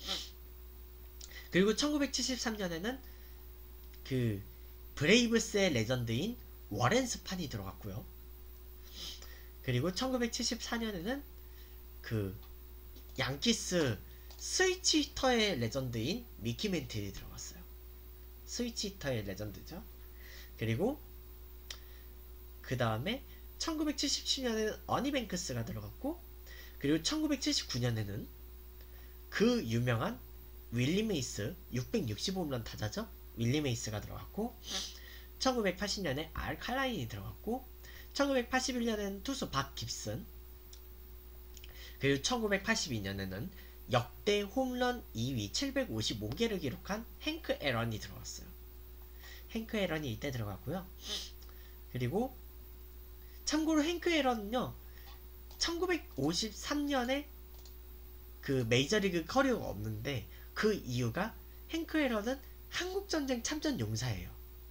그리고 1973년에는 그 브레이브스의 레전드인 워렌 스판이 들어갔고요. 그리고 1974년에는 그 양키스 스위치 히터의 레전드인 미키 멘틀이 들어갔어요. 스위치 히터의 레전드죠. 그리고 그 다음에 1977년에는 어니뱅크스가 들어갔고, 그리고 1979년에는 그 유명한 윌리 메이스 665홈런 타자죠. 윌리 메이스가 들어갔고, 1980년에 알 칼라인이 들어갔고, 1981년에는 투수 박 깁슨, 그리고 1982년에는 역대 홈런 2위 755개를 기록한 행크 에런이 들어갔어요. 행크 에런이 이때 들어갔고요. 그리고 참고로 행크 에런은요, 1953년에 그 메이저리그 커리어가 없는데, 그 이유가 행크 에런은 한국전쟁 참전 용사예요.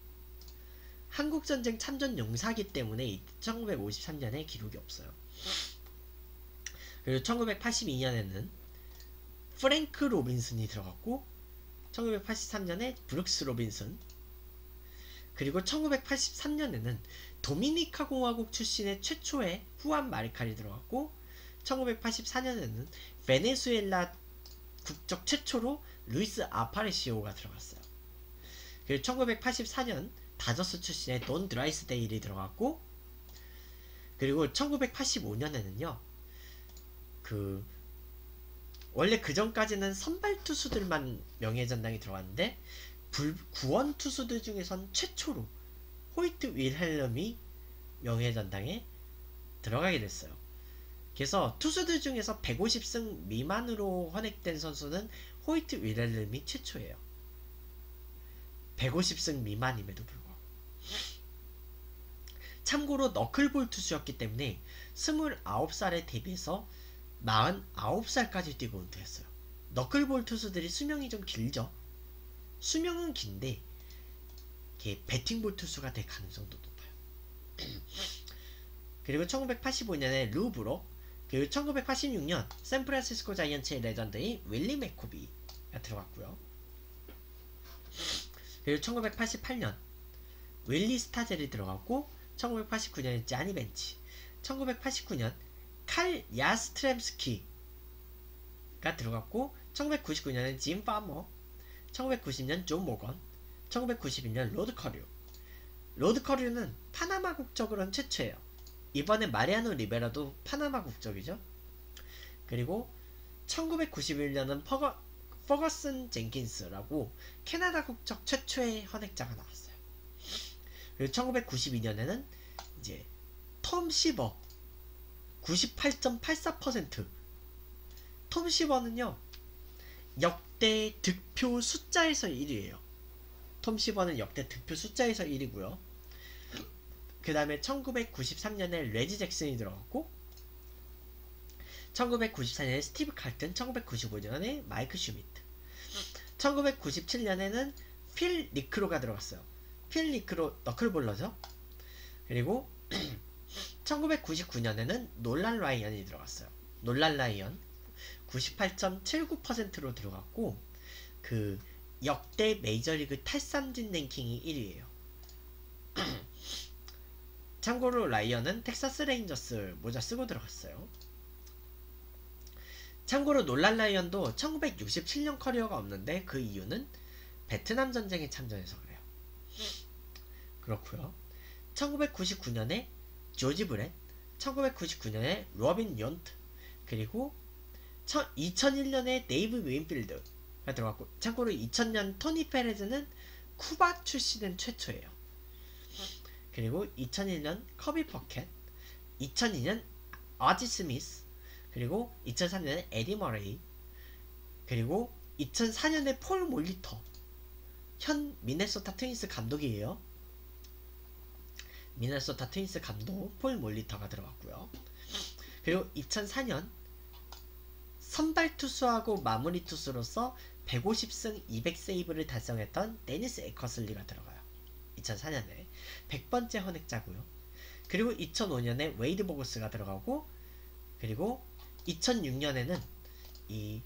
한국전쟁 참전 용사기 때문에 1953년에 기록이 없어요. 그리고 1982년에는 프랭크 로빈슨이 들어갔고 1983년에 브룩스 로빈슨, 그리고 1983년에는 도미니카 공화국 출신의 최초의 후안 마리칼이 들어갔고 1984년에는 베네수엘라 국적 최초로 루이스 아파레시오가 들어갔어요. 그리고 1984년 다저스 출신의 돈 드라이스데일이 들어갔고, 그리고 1985년에는요 원래 그 전까지는 선발 투수들만 명예전당이 들어갔는데 구원 투수들 중에선 최초로 호이트 윌헬름이 명예전당에 들어가게 됐어요. 그래서 투수들 중에서 150승 미만으로 헌액된 선수는 호이트 윌헬름이 최초예요. 150승 미만임에도 불구하고. 참고로 너클볼 투수였기 때문에 29살에 데뷔해서 49살까지 뛰고 은퇴했어요. 너클볼 투수들이 수명이 좀 길죠. 수명은 긴데 이게 배팅볼 투수가 될 가능성도 높아요. 그리고 1985년에 루 브록, 그리고 1986년 샌프란시스코 자이언츠의 레전드인 윌리 맥코비가 들어갔고요. 그리고 1988년 윌리 스타젤이 들어갔고 1989년에 자니 벤치, 1989년 칼 야스트렘스키가 들어갔고 1999년엔 짐 파머, 1990년 존 모건, 1992년 로드 커류. 로드 커류는 파나마 국적으로는 최초예요. 이번에 마리아노 리베라도 파나마 국적이죠. 그리고 1991년은 퍼거슨 젠킨스라고 캐나다 국적 최초의 헌액자가 나왔어요. 그리고 1992년에는 이제 톰 시버 98.84%. 톰 시버는요 역대 득표 숫자에서 1위에요. 톰 시버는 역대 득표 숫자에서 1위고요. 그 다음에 1993년에 레지 잭슨이 들어갔고 1994년에 스티브 칼튼, 1995년에 마이크 슈미트, 1997년에는 필 리크로가 들어갔어요. 필 리크로 너클볼러죠. 그리고 1999년에는 놀란 라이언이 들어갔어요. 놀란 라이언 98.79%로 들어갔고 그 역대 메이저리그 탈삼진 랭킹이 1위에요. 참고로 라이언은 텍사스 레인저스 모자 쓰고 들어갔어요. 참고로 놀란 라이언도 1967년 커리어가 없는데 그 이유는 베트남 전쟁에 참전해서 그래요. 그렇고요. 1999년에 조지 브렛, 1999년에 로빈 연트, 그리고 2001년에 데이브 윈필드가 들어갔고, 참고로 2000년 토니 페레즈는 쿠바 출신은 최초예요. 그리고 2001년 커비 퍼켓, 2002년 아지 스미스, 그리고 2003년에 에디 머레이, 그리고 2004년에 폴 몰리터, 현 미네소타 트윈스 감독이에요. 미네소타 트윈스 감독 폴 몰리터가 들어갔고요. 그리고 2004년 선발 투수하고 마무리 투수로서 150승 200세이브를 달성했던 데니스 에커슬리가 들어가요. 2004년에 100번째 헌액자고요. 그리고 2005년에 웨이드 보거스가 들어가고, 그리고 2006년에는 이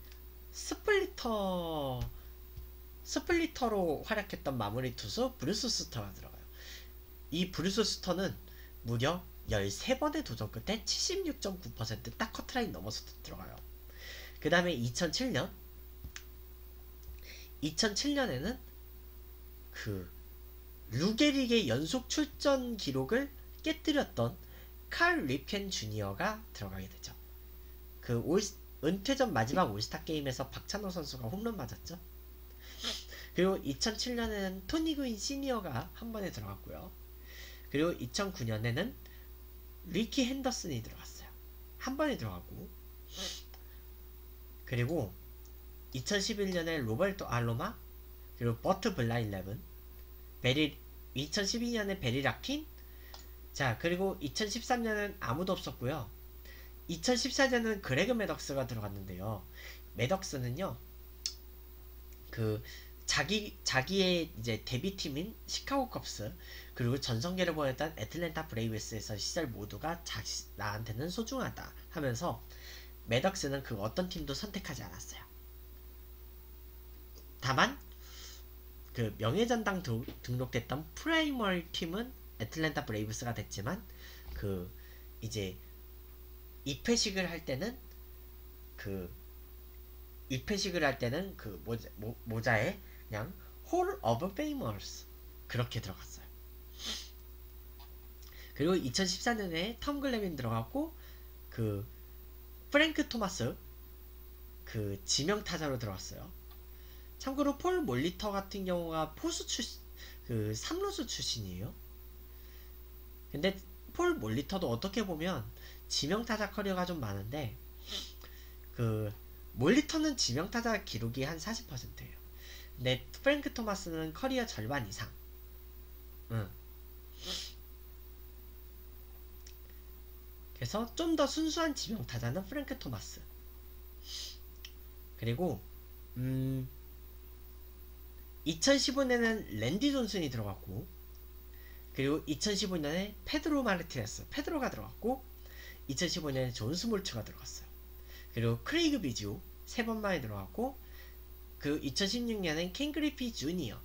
스플리터로 활약했던 마무리 투수 브루스 스터가 들어가요. 이 브루스 스터는 무려 13번의 도전 끝에 76.9% 딱 커트라인 넘어서 들어가요. 그 다음에 2007년에는 그 루게릭의 연속 출전 기록을 깨뜨렸던 칼 리펜 주니어가 들어가게 되죠. 그 은퇴전 마지막 올스타 게임에서 박찬호 선수가 홈런 맞았죠. 그리고 2007년에는 토니 그윈 시니어가 한 번에 들어갔고요. 그리고 2009년에는 리키 핸더슨이 들어갔어요. 한 번에 들어가고, 그리고 2011년에 로베르토 알로마, 그리고 버트 블라일레븐, 2012년에 베리 라킨. 자, 그리고 2013년은 아무도 없었고요. 2014년은 그레그 매덕스가 들어갔는데요. 매덕스는요, 그 자기의 이제 데뷔팀인 시카고 컵스, 그리고 전성기를 보냈던 애틀랜타 브레이브스에서 시절 모두가 나한테는 소중하다 하면서 매덕스는 그 어떤 팀도 선택하지 않았어요. 다만 그 명예전당 등록됐던 프라이머리 팀은 애틀랜타 브레이브스가 됐지만 그 이제 입회식을 할 때는 그 모자에 그냥 홀 오브 페이머스 그렇게 들어갔어요. 그리고 2014년에 톰 글래빈 들어갔고 그 프랭크 토마스 그 지명 타자로 들어갔어요. 참고로 폴 몰리터 같은 경우가 포수 그 3루수 출신이에요. 근데 폴 몰리터도 어떻게 보면 지명타자 커리어가 좀 많은데 그 몰리터는 지명타자 기록이 한 40%예요. 근데 프랭크 토마스는 커리어 절반 이상. 응. 그래서 좀 더 순수한 지명타자는 프랭크 토마스. 그리고 2015년에는 랜디 존슨이 들어갔고, 그리고 2015년에 페드로가 들어갔고, 2015년에 존 스몰츠가 들어갔어요. 그리고 크레이그 비지오 3번 만에 들어갔고, 그 2016년엔 켄 그리피 주니어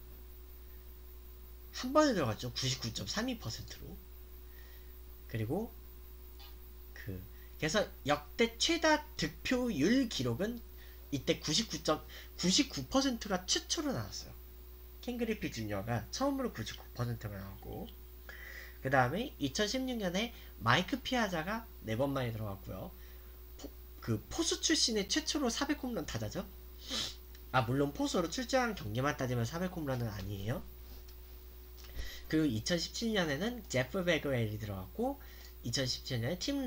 한 번에 들어갔죠. 99.32%로. 그리고 그래서 역대 최다 득표율 기록은 이때 99%가 최초로 나왔어요. 켄 그리피 주니어가 처음으로 99%가 나왔고, 그 다음에 2016년에 마이크 피아자가 4번 만에 들어갔고요. 그 포수 출신의 최초로 400홈런 타자죠. 물론 포수로 출전한 경기만 따지면 400홈런은 아니에요. 그리고 2017년에는 제프 베그웰이 들어갔고, 2017년에 팀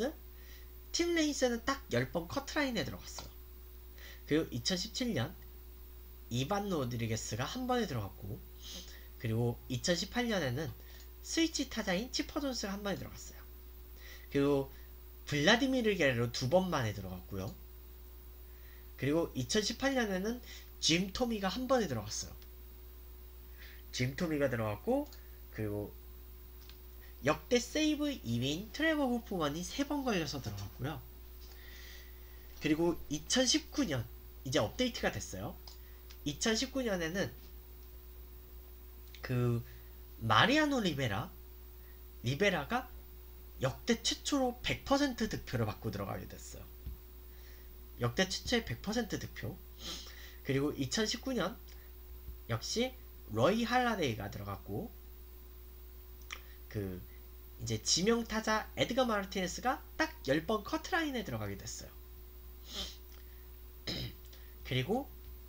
레인스는 딱 10번 커트라인에 들어갔어요. 그리고 2017년 이반 로드리게스가 한 번에 들어갔고, 그리고 2018년에는 스위치 타자인 치퍼 존스가 한 번에 들어갔어요. 그리고 블라디미르 게레로 2번 만에 들어갔고요. 그리고 2018년에는 짐 토미가 한 번에 들어갔어요. 짐 토미가 들어갔고, 그리고 역대 세이브 2위인 트레버 호프만이 3번 걸려서 들어갔고요. 그리고 2019년 이제 업데이트가 됐어요. 2019년에는 그 마리아노 리베라가 역대 최초로 100% 득표를 받고 들어가게 됐어요. 역대 최초의 100% 득표. 그리고 2019년 역시 러이 할라데이가 들어갔고, 그 이제 지명타자 에드거 마르티네스가 딱 10번 커트라인에 들어가게 됐어요. 그리고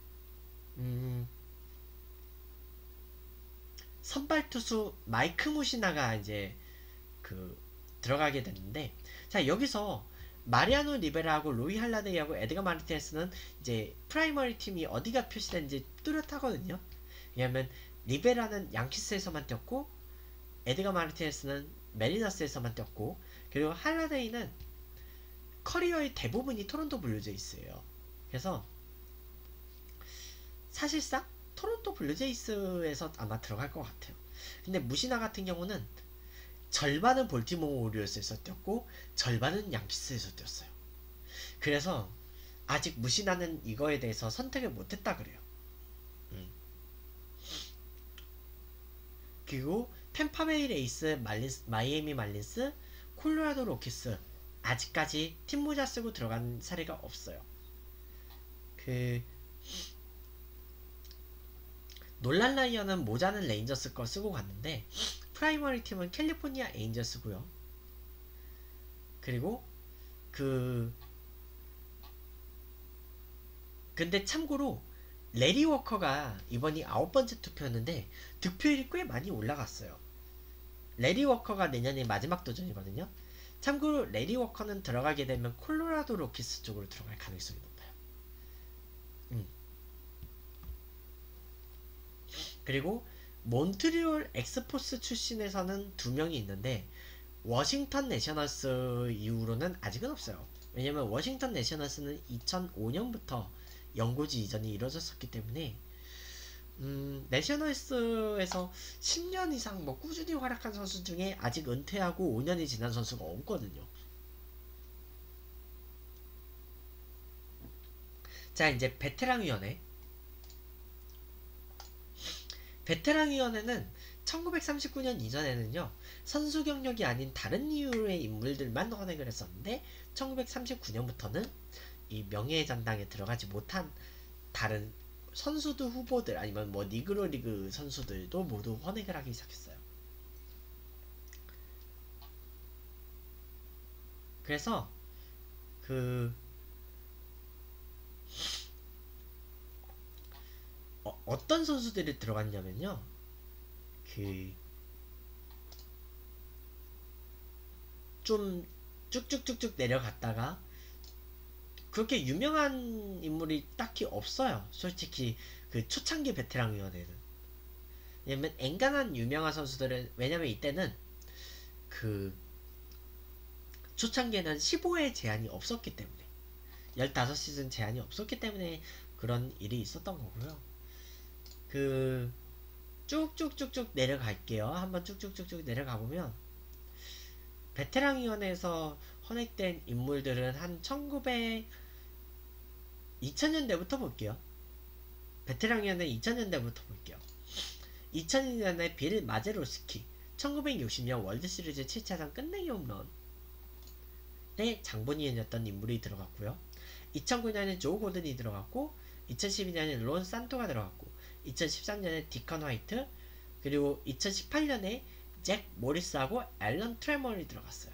선발투수 마이크 무시나가 이제 그 들어가게 됐는데, 자 여기서 마리아노 리베라하고 로이 할라데이하고 에드거 마르티네스는 이제 프라이머리 팀이 어디가 표시된지 뚜렷하거든요. 왜냐면 리베라는 양키스에서만 뛰었고, 에드거 마르티네스는 메리너스에서만 뛰었고, 그리고 할라데이는 커리어의 대부분이 토론토 블루제이스예요. 그래서 사실상 토론토 블루제이스에서 아마 들어갈 것 같아요. 근데 무시나 같은 경우는 절반은 볼티모어 오리올스에서 뛰었고 절반은 양키스에서 뛰었어요. 그래서 아직 무시나는 이거에 대해서 선택을 못했다 그래요. 그리고 템파베이 레이스, 마이애미 말린스, 콜로라도 로키스 아직까지 팀 모자 쓰고 들어간 사례가 없어요. 놀란 라이언은 모자는 레인저스 거 쓰고 갔는데 프라이머리 팀은 캘리포니아 에인저스고요. 그리고 근데 참고로 레리 워커가 이번이 9번째 투표였는데 득표율이 꽤 많이 올라갔어요. 레리 워커가 내년에 마지막 도전이거든요. 참고로 레리 워커는 들어가게 되면 콜로라도 로키스 쪽으로 들어갈 가능성이 높아요. 그리고 몬트리올 엑스포스 출신에서는 2명이 있는데 워싱턴 내셔널스 이후로는 아직은 없어요. 왜냐면 워싱턴 내셔널스는 2005년부터 연고지 이전이 이루어졌었기 때문에 내셔널스에서 10년 이상 뭐 꾸준히 활약한 선수 중에 아직 은퇴하고 5년이 지난 선수가 없거든요. 자, 이제 베테랑위원회. 베테랑위원회는 1939년 이전에는요, 선수 경력이 아닌 다른 이유의 인물들만 헌액을 했었는데, 1939년부터는 이 명예의 전당에 들어가지 못한 다른 선수들 후보들, 아니면 뭐 니그로 리그 선수들도 모두 헌액을 하기 시작했어요. 그래서 어떤 선수들이 들어갔냐면요, 좀 쭉쭉쭉쭉 내려갔다가 그렇게 유명한 인물이 딱히 없어요. 솔직히 초창기 베테랑 위원회는. 왜냐면 엔간한 유명한 선수들은, 왜냐면 이때는 초창기에는 15회 제한이 없었기 때문에, 15시즌 제한이 없었기 때문에 그런 일이 있었던 거고요. 쭉쭉쭉쭉 내려갈게요. 한번 쭉쭉쭉쭉 내려가보면, 베테랑 위원회에서 헌액된 인물들은 한 2000년대부터 볼게요. 베테랑 위원회 2000년대부터 볼게요. 2002년에 빌 마제로스키, 1960년 월드시리즈 7차전 끝내기 홈런의 장본인이었던 인물이 들어갔고요. 2009년에 조 고든이 들어갔고, 2012년에 론 산토가 들어갔고, 2013년에 디컨 화이트, 그리고 2018년에 잭 모리스하고 앨런 트레머리 들어갔어요.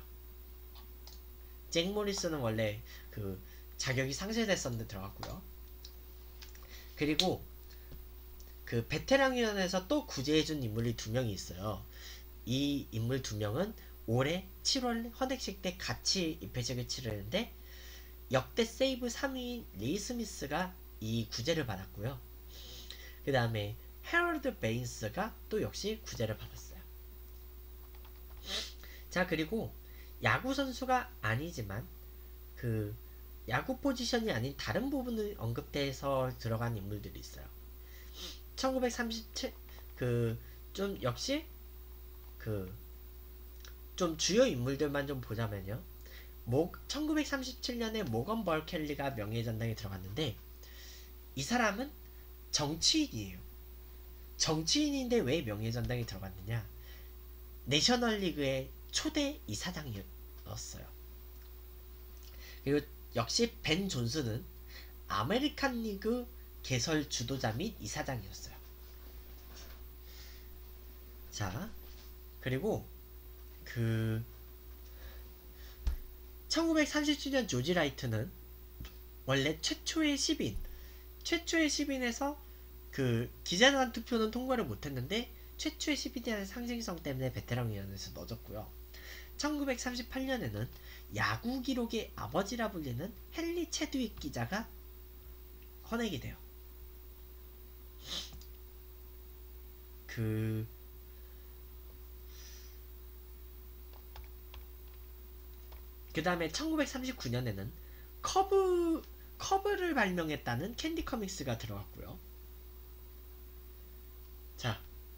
잭 모리스는 원래 자격이 상실됐었는데 들어갔고요. 그리고 베테랑 위원회에서 또 구제해준 인물이 2명이 있어요. 이 인물 2명은 올해 7월 헌액식 때 같이 입회식을 치르는데, 역대 세이브 3위인 리 스미스가 이 구제를 받았고요. 그 다음에 해럴드 베인스가 또 역시 구제를 받았어요. 자, 그리고 야구 선수가 아니지만 야구 포지션이 아닌 다른 부분을 언급돼서 들어간 인물들이 있어요. 1937 좀 역시 좀 주요 인물들만 좀 보자면요, 1937년에 모건 벌켈리가 명예전당에 들어갔는데, 이 사람은 정치인이에요. 정치인인데 왜 명예전당에 들어갔느냐, 내셔널리그의 초대 이사장이었어요. 그리고 역시 벤 존슨은 아메리칸 리그 개설 주도자 및 이사장이었어요. 자, 그리고 1937년 조지 라이트는 원래 최초의 10인에서 기자단 투표는 통과를 못했는데, 최초의 10인이라는 상징성 때문에 베테랑 위원회에서 넣어줬고요. 1938년에는 야구 기록의 아버지라 불리는 헨리 체드윅 기자가 헌액이 돼요. 그 다음에 1939년에는 커브를 발명했다는 캔디 커믹스가 들어갔고요. 자,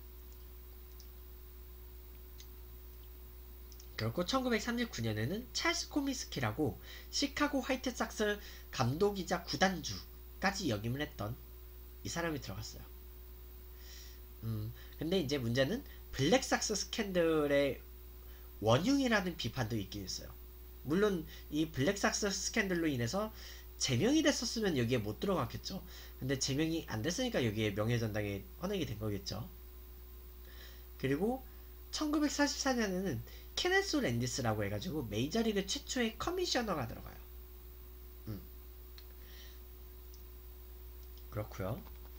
그리고 1939년에는 찰스 코미스키라고 시카고 화이트삭스 감독이자 구단주까지 역임을 했던 이 사람이 들어갔어요. 근데 이제 문제는 블랙삭스 스캔들의 원흉이라는 비판도 있긴 있어요. 물론 이 블랙삭스 스캔들로 인해서 제명이 됐었으면 여기에 못 들어갔겠죠. 근데 제명이 안 됐으니까 여기에 명예전당에 헌액이 된 거겠죠. 그리고 1944년에는 케네스 랜디스라고 해가지고 메이저리그 최초의 커미셔너가 들어가요. 그렇고요.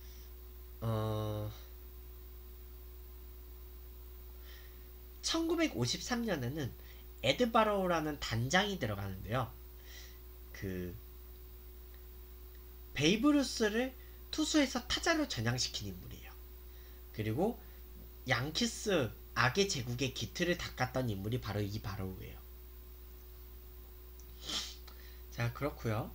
1953년에는 에드 바로우라는 단장이 들어가는데요. 베이브 루스를 투수에서 타자로 전향시킨 인물이에요. 그리고 양키스 악의 제국의 기틀을 닦았던 인물이 바로 이 바로우예요. 자, 그렇고요.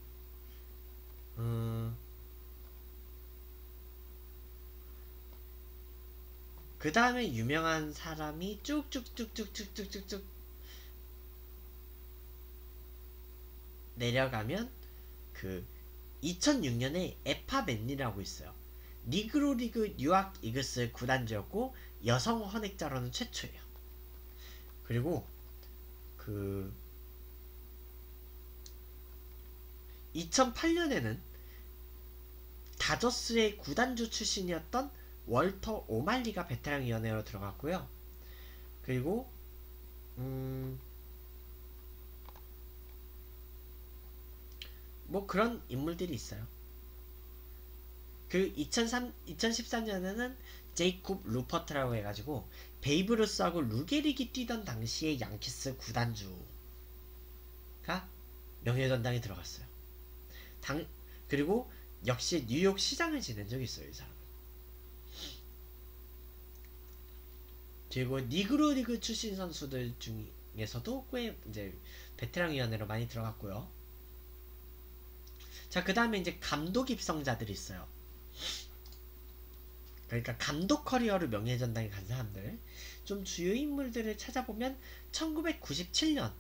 그 다음에 유명한 사람이 쭉쭉쭉쭉쭉쭉쭉 내려가면 2006년에 에파 맨리라고 있어요. 니그로 리그 뉴욕 이글스 구단주였고 여성 헌액자로는 최초예요. 그리고 그 2008년에는 다저스의 구단주 출신이었던 월터 오말리가 베테랑 위원회로 들어갔고요. 그리고 뭐 그런 인물들이 있어요. 그 2014년에는 제이콥 루퍼트라고 해가지고 베이브루스하고 루게릭이 뛰던 당시에 양키스 구단주가 명예전당에 들어갔어요. 그리고 역시 뉴욕 시장을 지낸 적이 있어요, 이 사람은. 그리고 니그로 리그 출신 선수들 중에서도 꽤 이제 베테랑 위원회로 많이 들어갔고요. 자, 그 다음에 이제 감독 입성자들이 있어요. 그러니까 감독 커리어로 명예전당에 간 사람들. 좀 주요 인물들을 찾아보면 1997년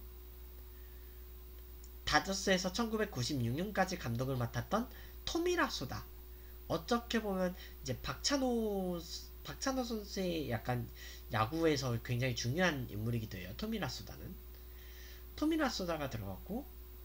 다저스에서 1996년까지 감독을 맡았던 토미라소다. 어떻게 보면 이제 박찬호 선수의 약간 야구에서 굉장히 중요한 인물이기도 해요. 토미라소다는. 토미라소다가 들어갔고,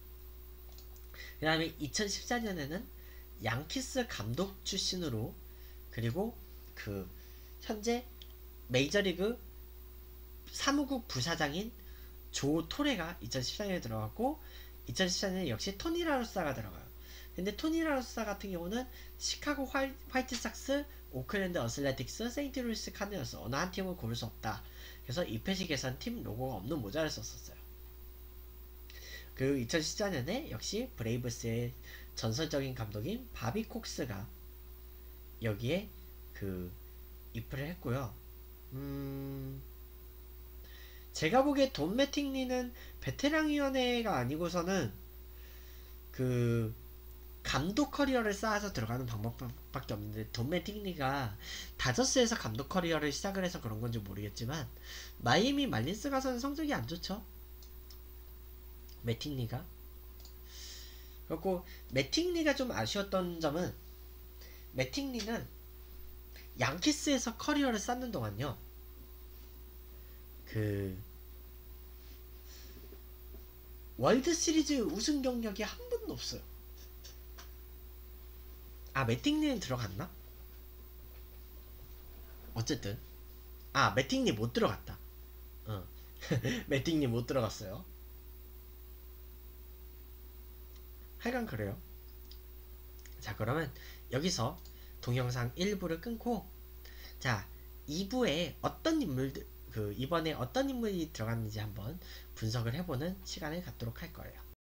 그 다음에 2014년에는 양키스 감독 출신으로, 그리고 그 현재 메이저리그 사무국 부사장인 조 토레가 2014년에 들어갔고, 2014년에 역시 토니 라로사가 들어가요. 근데 토니 라로사 같은 경우는 시카고 화이트삭스, 오클랜드 어슬레틱스, 세인트루이스 카디널스 어느 한 팀을 고를 수 없다. 그래서 입회식에선 팀 로고가 없는 모자를 썼었어요. 그 2014년에 역시 브레이브스의 전설적인 감독인 바비 콕스가 여기에 그 입회를 했고요. 제가 보기에 돈 매팅리는 베테랑 위원회가 아니고서는 그 감독 커리어를 쌓아서 들어가는 방법밖에 없는데, 돈 매팅리가 다저스에서 감독 커리어를 시작을 해서 그런 건지 모르겠지만 마이애미 말린스 가서는 성적이 안 좋죠. 매팅리가. 그리고 매팅리가 좀 아쉬웠던 점은, 매팅리는 양키스에서 커리어를 쌓는 동안요, 그 월드 시리즈 우승 경력이 한 번도 없어요. 아, 매팅리는 들어갔나? 어쨌든 매팅리 못 들어갔다. 매팅리 못 들어갔어요. 하여간 그래요. 자, 그러면 여기서 동영상 1부를 끊고, 자, 2부에 어떤 인물들, 이번에 어떤 인물이 들어갔는지 한번 분석을 해보는 시간을 갖도록 할 거예요.